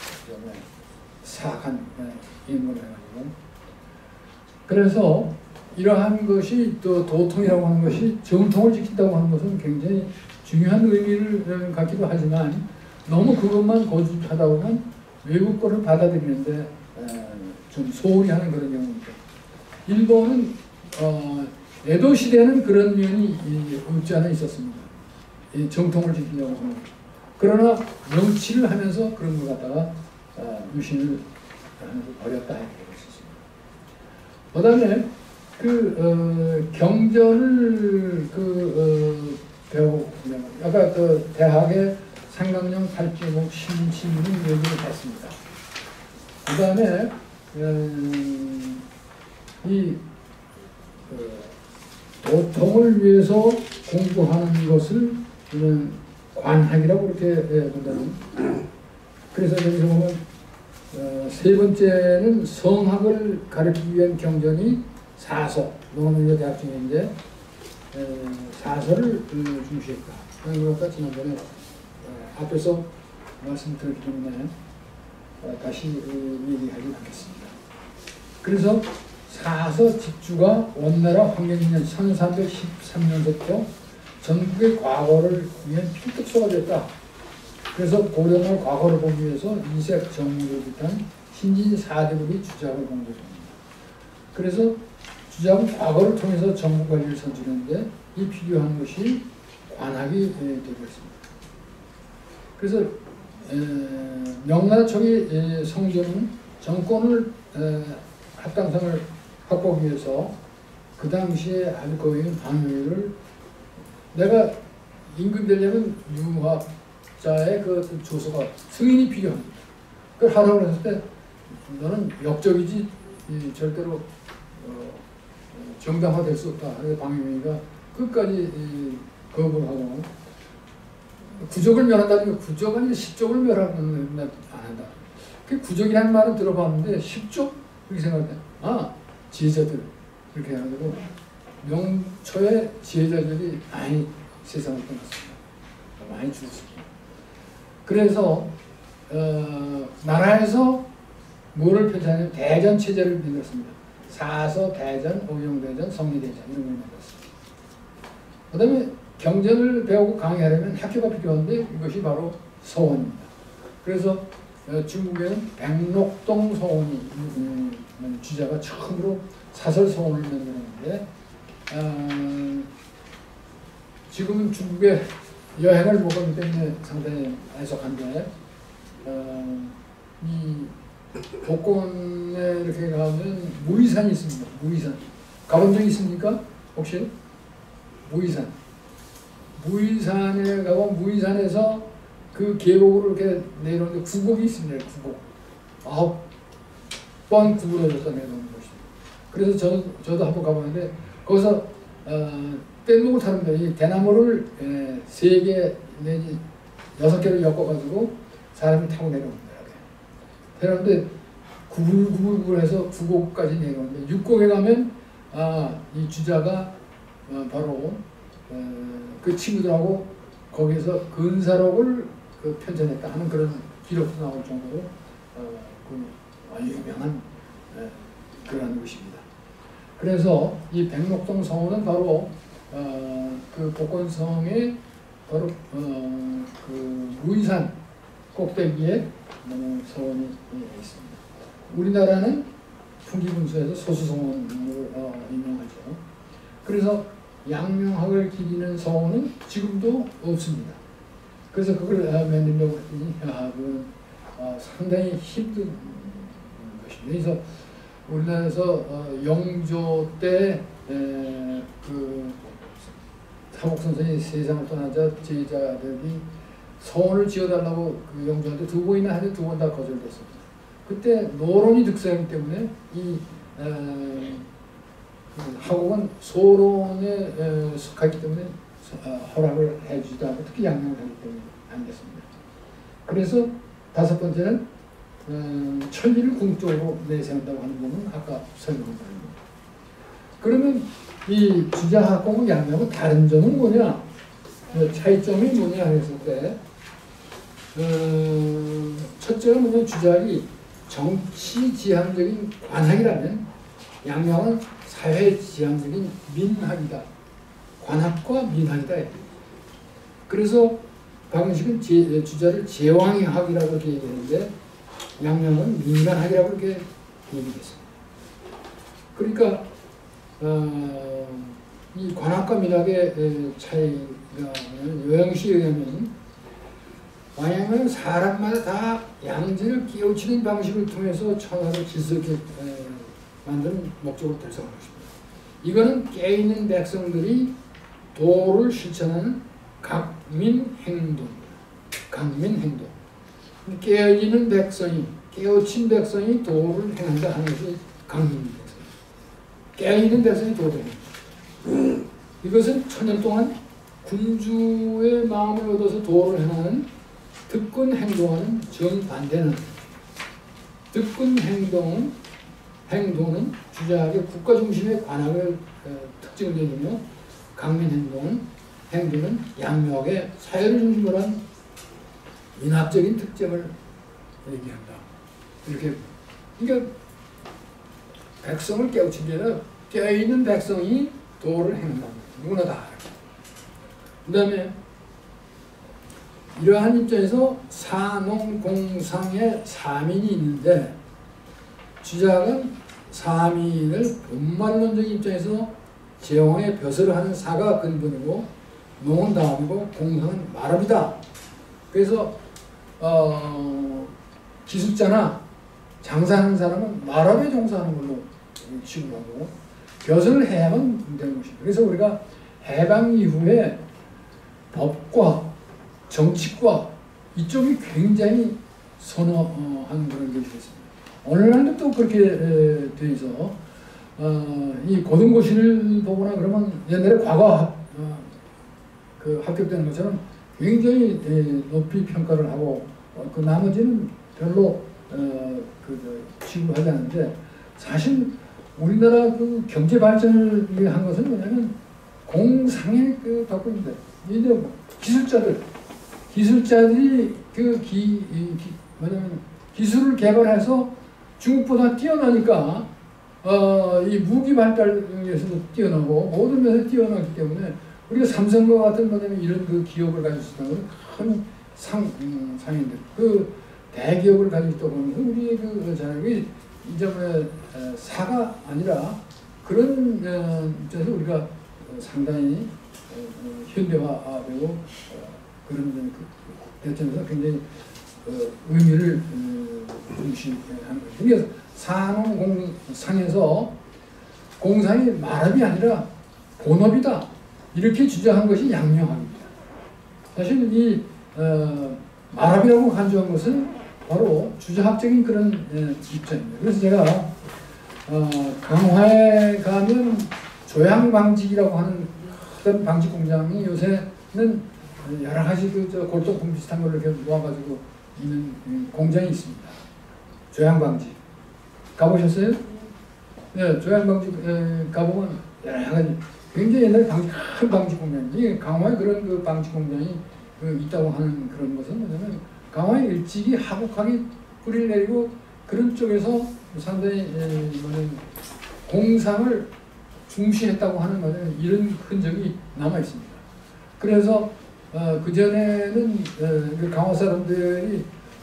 사악한 어, 인물을 해가지고 그래서 이러한 것이 또 도통이라고 하는 것이 정통을 지킨다고 하는 것은 굉장히 중요한 의미를 갖기도 하지만 너무 그것만 고집하다 보면 외국 거를 받아들이는데 좀 소홀히 하는 그런 경우입니다. 일본은 어, 에도 시대는 그런 면이 없지 않아 있었습니다. 정통을 지키려고 하는. 그러나 명치를 하면서 그런 걸 갖다가 어, 유신을 버렸다 이렇게 했습니다. 그 다음에 그 어, 경전을 그 어, 배우면 아까 그 대학의 상강령 팔제목 신신문 얘기를 했습니다. 그 다음에 음, 이 어, 도통을 위해서 공부하는 것을 우리는 관학이라고 그렇게 본다는. 그래서 여기서 보면 어, 세 번째는 성학을 가르치기 위한 경전이 사서, 농업민주대 대학 중에 이제 에, 사서를 어, 중시했다. 그러니까 지난번에 어, 앞에서 말씀드렸기 때문에 어, 다시 어, 얘기하지 않겠습니다. 그래서 사서 집주가 원나라 황경년 천삼백십삼 년부터 전국의 과거를 위한 필독서가 됐다. 그래서 고려말 과거를 보기 위해서 이색 정무를 비롯한 신진 사대국의 주작을 공부합니다. 그래서 주작은 과거를 통해서 정부 관리를 선출하는데 이 필요한 것이 관학이 되고 있습니다. 그래서 에, 명나라 초기 성조는 정권을 에, 합당성을 확보하기 위해서 그 당시에 아주 거인 방위를 내가 임금 되려면 유학자의 그 조서가 승인이 필요합니다. 그걸 하라고 했을 때 너는 역적이지 절대로 어, 정당화될 수 없다. 그래서 방위가 끝까지 거부를 하고 구족을 멸한다는 게 구족은 아니라 십족을 멸하는 안 한다. 그 구족이라는 말은 들어봤는데 십족 이렇게 생각할 때 아 지혜자들 이렇게 해가지고 명초의 지혜자들이 많이 세상을 떠났습니다. 많이 죽었습니다. 그래서 어, 나라에서 뭐를 펼쳤냐면 대전 체제를 만들었습니다. 사서, 대전, 오용대전, 성리대전 이런 걸 만들었습니다. 그 다음에 경전을 배우고 강의하려면 학교가 필요한데 이것이 바로 서원입니다. 그래서 어, 중국에는 백록동 서원이 음, 주자가 처음으로 사설 서원을 만들었는데 어, 지금은 중국에 여행을 못 가기 때문에 상당히 애석한데 어, 이 복권에 이렇게 가면 무이산이 있습니다. 무이산 가본 적 있습니까? 혹시? 무이산 무이산에 가면 무이산에서 그 계곡으로 이렇게 내려오는데 구곡이 있습니다. 구곡 아홉 번 구부러졌다 내려오는 것입니다. 그래서 저, 저도 한번 가봤는데 거기서 어, 뗏목을 타는데 이 대나무를 에, 세 개 내지 여섯 개를 엮어가지고 사람이 타고 내려옵니다. 내려오는데 구불구불구불해서 구곡까지 내려오는데 육곡에 가면 아, 이 주자가 어, 바로 어, 그 친구들하고 거기서 근사록을 그 편찬했다 하는 그런 기록도 나올 정도로 어, 그 유명한 에, 그런 것입니다. 그래서 이 백록동 성원은 바로 어, 그 복권성의 바로 어, 그 무이산 꼭대기에 어, 서원이 있습니다. 우리나라는 풍기분수에서 소수성원으로 어, 유명하죠. 그래서 양명학을 기리는 서원은 지금도 없습니다. 그래서 그걸 어, 만들려고 했더니 아, 그, 어, 상당히 힘든 것입니다. 그래서 우리나라에서 어, 영조 때 에, 그 사복선생이 세상을 떠나자 제자들이 서원을 지어달라고 그 영조한테 두 번이나 하는데 두 번 다 거절됐습니다. 그때 노론이 득세하기 때문에 이 에, 그 하곡은 소론에 에, 속하기 때문에 어, 허락을 해주지도 않고 특히 양명을 하기 때문에 안 됐습니다. 그래서 다섯 번째는 어, 천리를 궁적으로 내세운다고 하는 부분은 아까 설명한 바입니다. 그러면 이 주자학공과 양명은 다른 점은 뭐냐? 차이점이 뭐냐 했을 때 어, 첫째가 뭐냐 주자학이 정치 지향적인 관학이라면 양명은 사회 지향적인 민학이다. 관학과 민학이다. 그래서 박은식은 제, 주자를 제왕의 학이라고 이렇게 얘기했는데 양명은 민간학이라고 이렇게 얘기했습니다. 그러니까 어, 이 관학과 민학의 차이가 요양시에 의하면 왕양은 사람마다 다 양지를 깨우치는 방식을 통해서 천하를 질서있게 만드는 목적을 달성하는 것입니다. 이거는 깨있는 백성들이 도를 실천하는 각민행동, 각민행동. 깨어있는 백성이, 깨우친 백성이 도를 행한다 하는 것이 각민 백성. 깨어있는 백성이 도를 행한다. 이것은 천년 동안 군주의 마음을 얻어서 도를 행하는 득권 행동하는 정반대는 득권 행동은 행동은 주자하게 국가 중심의 관학을 어, 특징을 얘기하며 강민 행동은 행동은 양묘하게 사회를 중심으로 한 민학적인 특징을 얘기한다. 이렇게 그러니까 백성을 깨우친 게 아니라 깨어있는 백성이 도를 행한다. 누구나 다. 그 다음에 이러한 입장에서 사농공상의 사민이 있는데 주작은 사민을 본말론적인 입장에서 제왕의 벼슬을 하는 사가 근본이고 농은 다음이고 공상은 말업이다. 그래서 어, 기술자나 장사하는 사람은 말업에 종사하는 걸로 취급하고 벼슬을 해야만 되는 것입니다. 그래서 우리가 해방 이후에 법과 정치과 이쪽이 굉장히 선호하는 그런 것이 있습니다. 오늘날도 또 그렇게 돼 있어. 어, 이 고등고시를 보거나 그러면 옛날에 과거 어, 그 합격되는 것처럼 굉장히 에, 높이 평가를 하고 어, 그 나머지는 별로 어, 그 취급을 하지 않는데 사실 우리나라 그 경제 발전을 한 것은 뭐냐면 공상의 그 덕분인데 이제 뭐 기술자들 기술자들이 그 기, 기, 뭐냐면 기술을 개발해서 중국보다 뛰어나니까 어, 이 무기 발달에서도 뛰어나고 모든 면에서 뛰어나기 때문에 우리가 삼성과 같은 뭐냐면 이런 그 기업을 가지고 있다는 큰 상, 음, 상인들 그 대기업을 가지고 있다고 하면 우리의 그 자격이 이제 뭐 사가 아니라 그런 어, 입장에서 우리가 상당히 어, 어, 현대화되고 어, 그런 그 대점에서 굉장히 어, 의미를 어, 중시하는 거죠. 그래서 산업공상에서 공상이 말업이 아니라 본업이다 이렇게 주장한 것이 양명학입니다. 사실 이 어, 말업이라고 간주한 것은 바로 주자학적인 그런 예, 입장입니다. 그래서 제가 어, 강화에 가면 조향방직이라고 하는 어떤 방직 공장이 요새는 여러 가지 그 저 골동품 비슷한 걸 이렇게 모아가지고 있는 공장이 있습니다. 조향방직 가보셨어요? 네, 조향방직 에, 가보면 여러 가지 굉장히 옛날에 방직 큰 방직 공장이 강화에 그런 그 방직 공장이 그 있다고 하는 그런 것은 뭐냐면 강화에 일찍이 하국하게 뿌리를 내리고 그런 쪽에서 상당히 에, 뭐냐면 공상을 중시했다고 하는 뭐냐면 이런 흔적이 남아 있습니다. 그래서 어, 그 전에는 어, 그 강화 사람들이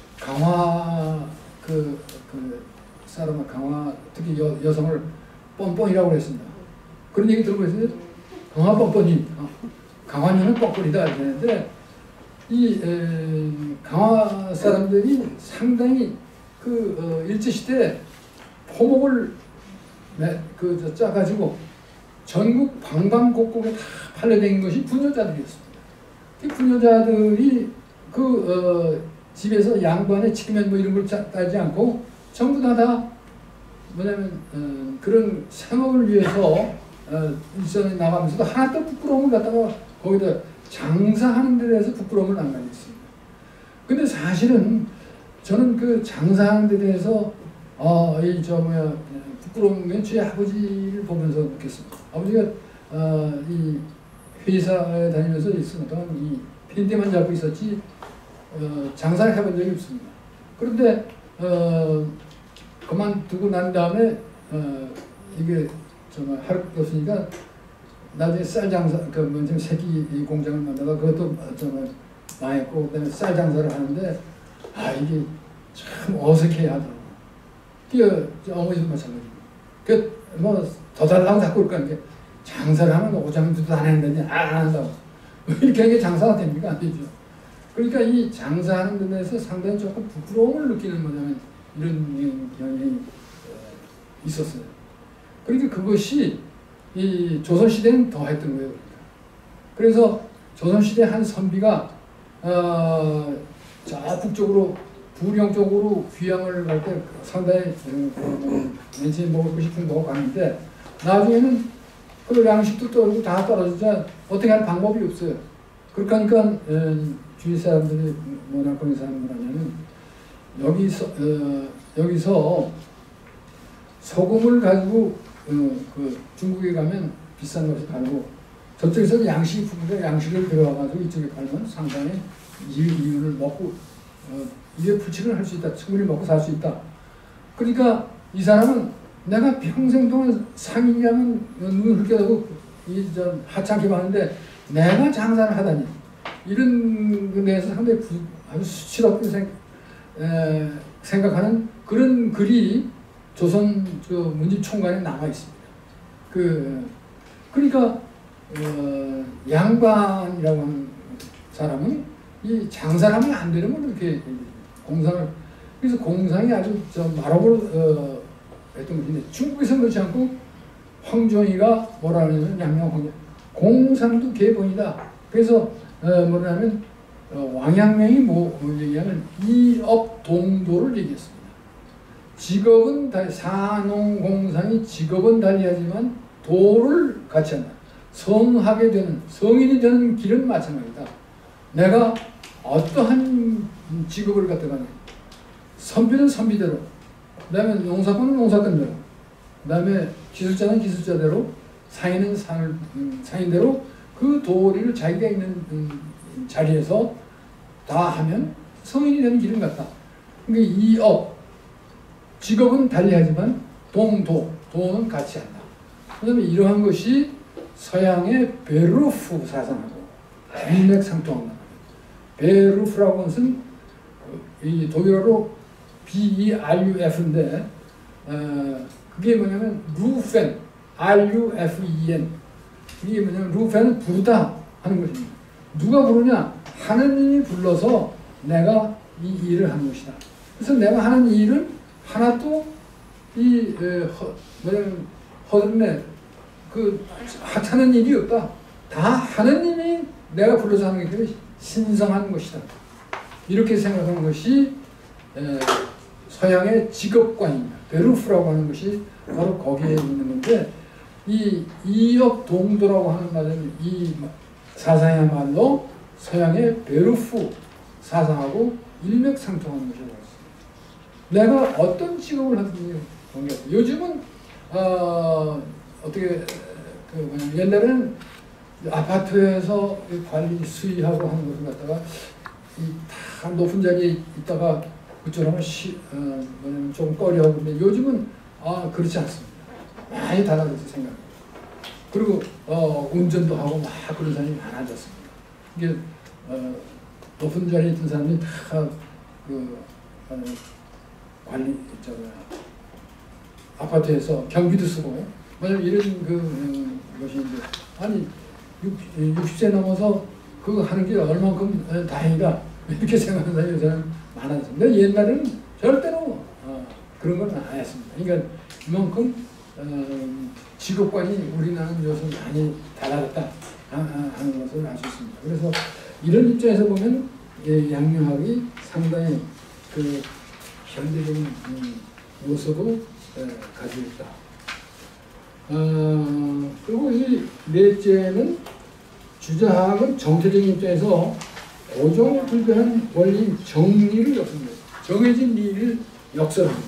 강화 그, 그 사람은 강화 특히 여, 여성을 뻔뻔이라고 그랬습니다. 그런 얘기 들어보셨어요? 강화 뻔뻔이 어, 강화녀는 뻔뻔이다 이랬는데 이 에, 강화 사람들이 상당히 그 어, 일제시대 포목을 네, 그 저, 짜가지고 전국 방방곡곡에 다 팔려다닌 것이 부녀자들이었습니다. 그 부녀자들이 그 어, 집에서 양반의 치면 뭐 이런 걸 따지 않고 전부 다 다 뭐냐면 어, 그런 생업을 위해서 어, 일선에 나가면서도 하나도 부끄러움을 갖다가 거기다 장사하는 데 대해서 부끄러움을 안 가졌습니다. 근데 사실은 저는 그 장사하는 데 대해서 어, 이 저 뭐야 부끄러운 제 아버지를 보면서 느꼈습니다. 아버지가 어, 이 회사에 다니면서 있으면 이 펜대만 잡고 있었지 어, 장사를 해본 적이 없습니다. 그런데 어, 그만두고 난 다음에 어, 이게 정말 할 게 없으니까 나중에 쌀 장사 그 먼저 새끼 공장을 만들다가 그것도 정말 망했고 그다음에 쌀 장사를 하는데 아 이게 참 어색해 하더라고. 뛰어 어머니도 마찬가지고. 그뭐더 달라고 자꾸 그럴 거니까 장사를 하면 오장주도 안 했는데 안 한다고. 이렇게 하는 게 장사가 됩니까? 안 되죠. 그러니까 이 장사하는 데서 상당히 조금 부끄러움을 느끼는 뭐냐면 이런 경향이 있었어요. 그러니까 그것이 이 조선시대는 더 했던 거예요. 그래서 조선시대 한 선비가 어, 저 북쪽으로 부령 쪽으로 귀향을 갈 때 상당히 왠지 먹고 싶은 거 가는데 나중에는 그 양식도 떨어지고 다 떨어지자 어떻게 할 방법이 없어요. 그렇게 하니까 주위 사람들이 뭐라 그런 사람들 하냐면 여기서 어, 여기서 소금을 가지고 어, 그 중국에 가면 비싼 것을 팔고 저쪽에서 양식이 부분에 양식을 들어와가지고 이쪽에 팔면 상당히 이윤을 먹고 어, 이에 부침을 할 수 있다. 충분히 먹고 살 수 있다. 그러니까 이 사람은 내가 평생 동안 상인이라면 눈을 그렇게 하고 이저 하찮게 봤는데 내가 장사를 하다니 이런 데에서 상당히 부, 아주 수치롭게 생, 에, 생각하는 그런 글이 조선 저 문집총관에 남아 있습니다. 그 그러니까 어, 양반이라고 하는 사람은 이 장사를 하면 안 되는 이렇게 공상을 그래서 공상이 아주 저 말업을 어, 했던 것인데 중국에서는 그렇지 않고 황종이가 뭐라 하냐면 양양 황종 공상도 개본이다. 그래서 어, 뭐냐면 어, 왕양명이 뭐, 뭐 얘기하면 이업동도를 얘기했습니다. 직업은 달 산농공상이 직업은 달리하지만 도를 같이 한다. 성하게 되는 성인이 되는 길은 마찬가지다. 내가 어떠한 직업을 갖다가 선비는 선비대로, 그 다음에 농사꾼은 농사꾼대로, 그 다음에 기술자는 기술자대로, 상인은 상, 상인대로 그 도리를 자기가 있는 자리에서 다 하면 성인이 되는 길은 같다. 그러니까 이업, 직업은 달리하지만 동도, 도는 같이 한다. 그 다음에 이러한 것이 서양의 베르프 사상하고 일맥상통한다. 베르프라고 하는 것은 이 독일어로 B-E-R-U-F인데 어, 그게 뭐냐면 루펜, R-U-F-E-N 이게 뭐냐면 루펜은 부르다 하는 것입니다. 누가 부르냐? 하느님이 불러서 내가 이 일을 하는 것이다. 그래서 내가 하는 이 일은 하나도 이 에, 허, 뭐냐면 허드렛 그 하찮은 일이 없다. 다 하느님이 내가 불러서 하는 게 신성한 것이다. 이렇게 생각하는 것이 에, 서양의 직업관입니다. 베르프라고 하는 것이 바로 거기에 있는 건데 이 이업동도라고 하는 말은 이 사상이야말로 서양의 베르프 사상하고 일맥상통하는 것이라고 했습니다. 내가 어떤 직업을 하든지 요즘은 어, 어떻게 그 뭐냐면 옛날에는 아파트에서 관리 수의하고 하는 것을 갖다가 이 다 높은 자리에 있다가 그쪽으로 하면 시, 어, 뭐냐면 좀 꺼려하고 근데 요즘은 아 그렇지 않습니다. 많이 달라졌어요 생각. 그리고 어, 운전도 하고 막 그런 사람이 많아졌습니다. 이게 어, 높은 자리에 있던 사람이 다그 어, 관리 저 아파트에서 경비도 쓰고 왜냐면 이런 그 음, 것이 이제 아니 육십 세 넘어서 그거 하는 게 얼만큼 에, 다행이다 이렇게 생각하는 사람이 요새는 많았습니다. 근데 옛날에는 절대로 어, 그런 건 안 했습니다. 그러니까 이만큼 어, 직업관이 우리나라는 요새 많이 달라졌다 하는 것을 알 수 있습니다. 그래서 이런 입장에서 보면 예, 양명학이 상당히 그 현대적인 음, 요소도 에, 가지고 있다. 어, 그리고 이 넷째는 주자학은 정체적인 입장에서 고정불변한 원리 정리를 엮습니다. 정해진 리를 역설합니다.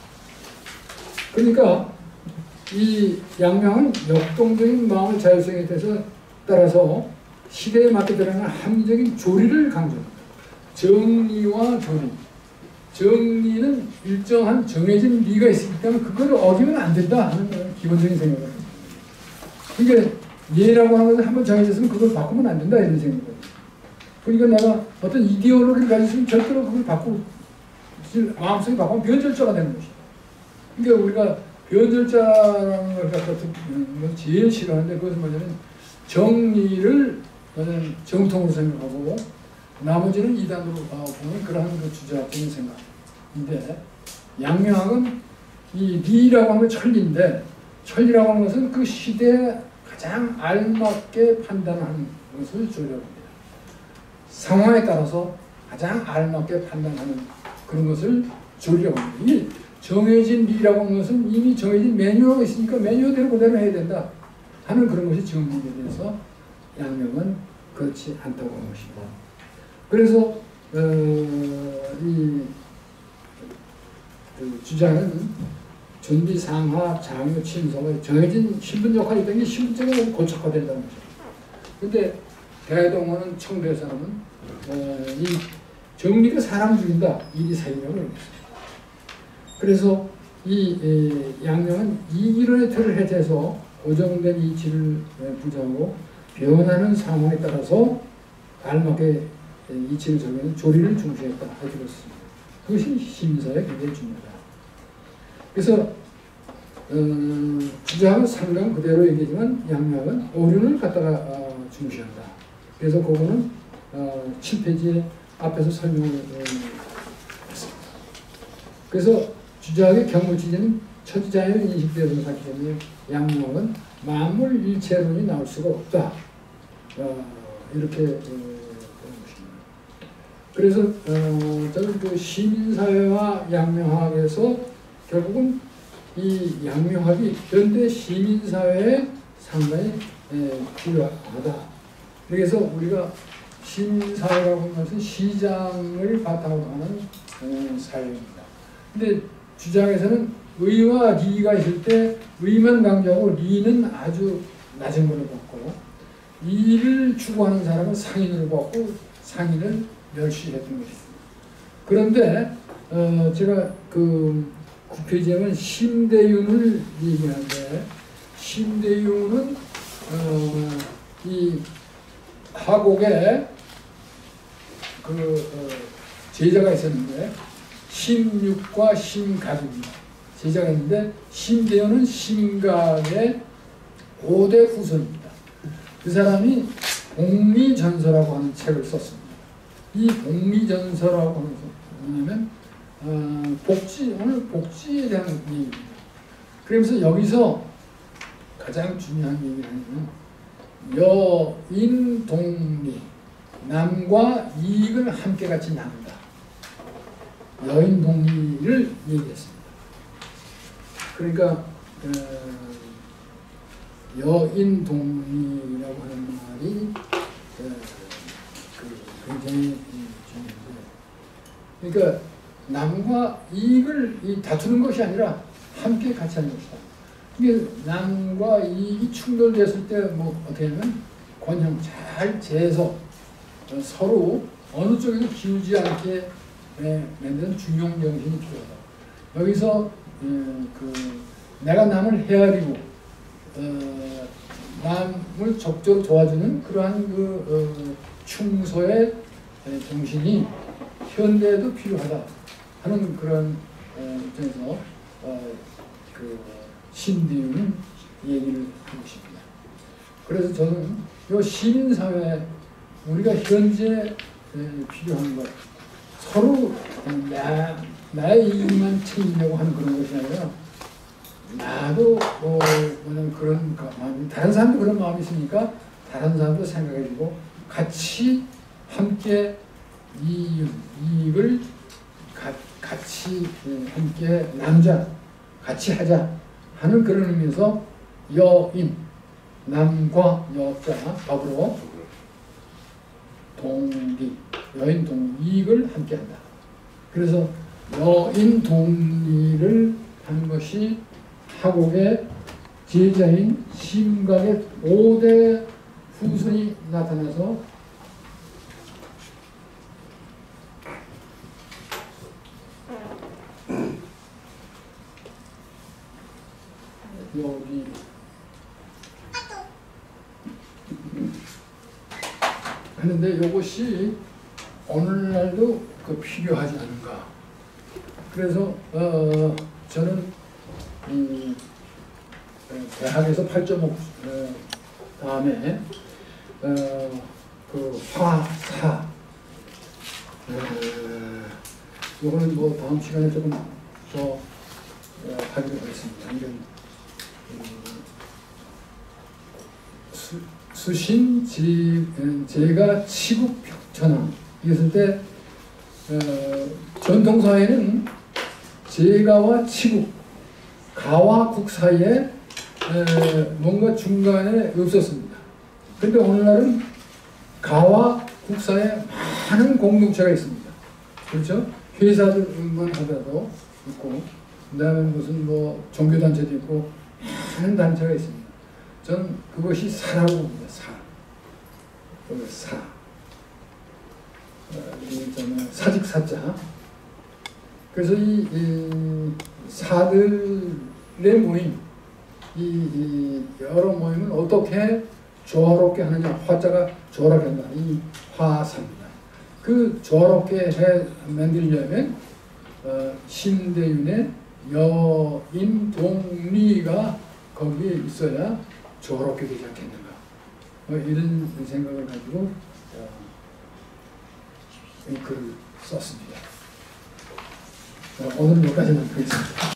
그러니까 이 양명은 역동적인 마음의 자율성에 대해서 따라서 시대에 맞게 드러나는 합리적인 조리를 강조합니다. 정리와 조리. 정리는 일정한 정해진 리가 있기 때문에 그걸 어기면 안 된다 하는 기본적인 생각을 합니다. 그러니까 예라고 하는 것은 한번 정해졌으면 그걸 바꾸면 안 된다 이런 생각을 합니다. 그러니까 내가 어떤 이데올로기를 가지고 있으면 절대로 그걸 바꾸고 마음속에 바꾸면 변절자가 되는 것이다. 그러니까 우리가 변절자라는 걸 갖다 듣는 건 제일 싫어하는데 그것은 뭐냐면 정리를 저는 정통으로 생각하고 나머지는 이단으로 보면 그러한 그 주자적인 생각인데 양명학은 이 리라고 하는 건 천리인데 천리라고 하는 것은 그 시대에 가장 알맞게 판단하는 것을 조리라고 합니다. 상황에 따라서 가장 알맞게 판단하는 그런 것을 조리라고 합니다. 이 정해진 리라고 하는 것은 이미 정해진 매뉴얼이 있으니까 매뉴얼대로 그대로 해야 된다 하는 그런 것이 정리에 대해서 양명은 그렇지 않다고 하는 것이고 그래서 어, 이 그 주장은 준비, 상하, 장유, 침성의 정해진 신분 역할이 있다는 게 신분적으로 고착화된다는 거죠. 근데 대동원은 청대 사람은 어, 이 정리가 사람 죽인다 이리 사이라고 그러겠습니다. 그래서 이 에, 양명은 이 이론의 틀을 해제해서 고정된 이치를 부정하고 변하는 상황에 따라서 알맞게 이치를 적용해 조리를 중시했다 이렇게 그렇습니다. 그것이 시민사회에 굉장히 중요하다. 그래서 어, 주장은 상당 그대로 얘기지만 양명은 오륜을 갖다가 어, 중시한다. 그래서 그거는 어, 칠 페이지 앞에서 설명을 어, 했습니다. 그래서 주장의 경무지제는 천지자연을 인식되어서 샀기 때문에 양명은 만물 일체론이 나올 수가 없다. 어, 이렇게 어, 보는 것입니다. 그래서 어, 저는 그 시민사회와 양명학에서 결국은 이 양명학이 현대 시민사회에 상당히 에, 필요하다. 그래서 우리가 시민사회라고 하는 것은 시장을 바탕으로 하는 어, 사회입니다. 근데 주장에서는 의와 리가 있을 때 의만 강조하고 리는 아주 낮은 걸로 봤고 이를 추구하는 사람은 상인으로 봤고 상인을 멸시했던 것입니다. 그런데 어, 제가 그 구 페이지에 보면 심대윤을 얘기하는데 심대윤은 어, 이 하곡에 그 어, 제자가 있었는데 심육과 심각입니다. 제자가 있는데 심대윤은 심각의 오 대 후손입니다. 그 사람이 복미전서라고 하는 책을 썼습니다. 이 복미전서라고 하는 것은 뭐냐면 어, 복지, 오늘 복지에 대한 얘기입니다. 그러면서 여기서 가장 중요한 얘기를 하냐면 여인동리 남과 이익을 함께 같이 나눈다. 여인동리를 얘기했습니다. 그러니까 어, 여인동리라고 하는 말이 어, 그 굉장히 중요한데 그러니까 남과 이익을 이 다투는 것이 아니라 함께 같이 하는 것이다. 이게 남과 이익이 충돌됐을 때 뭐 어떻게 하면 권형 잘 재서 서로 어느 쪽에도 기우지 않게 만드는 중용 정신이 필요하다. 여기서 그 내가 남을 헤아리고 어 남을 적극적으로 도와주는 그러한 그 어 충소의 정신이 현대에도 필요하다. 하는 그런 어, 입장에서 어, 그 신디유는 얘기를 하고 싶습니다. 그래서 저는 이 시민사회 우리가 현재 에, 필요한 것 서로 나, 나의 이익만 챙기려고 하는 그런 것이 아니라 나도 어, 그런 마음이 다른 사람도 그런 마음이 있으니까 다른 사람도 생각해주고 같이 함께 이익, 이익을 가, 같이 함께 나누자, 같이 하자 하는 그런 의미에서 여인, 남과 여자 더불어 동리, 여인 동리, 이익을 함께 한다. 그래서 여인 동리를 한 것이 하곡의 제자인 심각의 오 대 후손이 나타나서 여기 하는데 이것이 오늘날도 그 필요하지 않은가. 그래서 어, 저는 이 대학에서 팔 점 오 어, 다음에 어, 그 화사 이거는 뭐 다음 시간에 조금 더 어, 하기로 하겠습니다. 이런 수, 수신 지, 제가 치국 벽천왕 이랬을 때 어, 전통사회는 제가와 치국 가와 국 사이에 에, 뭔가 중간에 없었습니다. 그런데 오늘날은 가와 국 사이에 많은 공동체가 있습니다. 그렇죠? 회사들만 하더라도 있고, 그 다음에 무슨 뭐 종교단체도 있고, 많은 단체가 있습니다. 저는 그것이 사라고 봅니다. 사. 그 사. 어, 있잖아요. 사직사자. 그래서 이, 이 사들의 모임, 이, 이 여러 모임을 어떻게 조화롭게 하느냐. 화자가 조화롭게 한다. 이 화사입니다. 그 조화롭게 해 만들려면 어, 신대윤의 여인 동리가 거기에 있어야 조화롭게 되지 않겠는가. 뭐 이런 생각을 가지고 어, 이 글을 썼습니다. 어, 오늘 여기까지만 하겠습니다.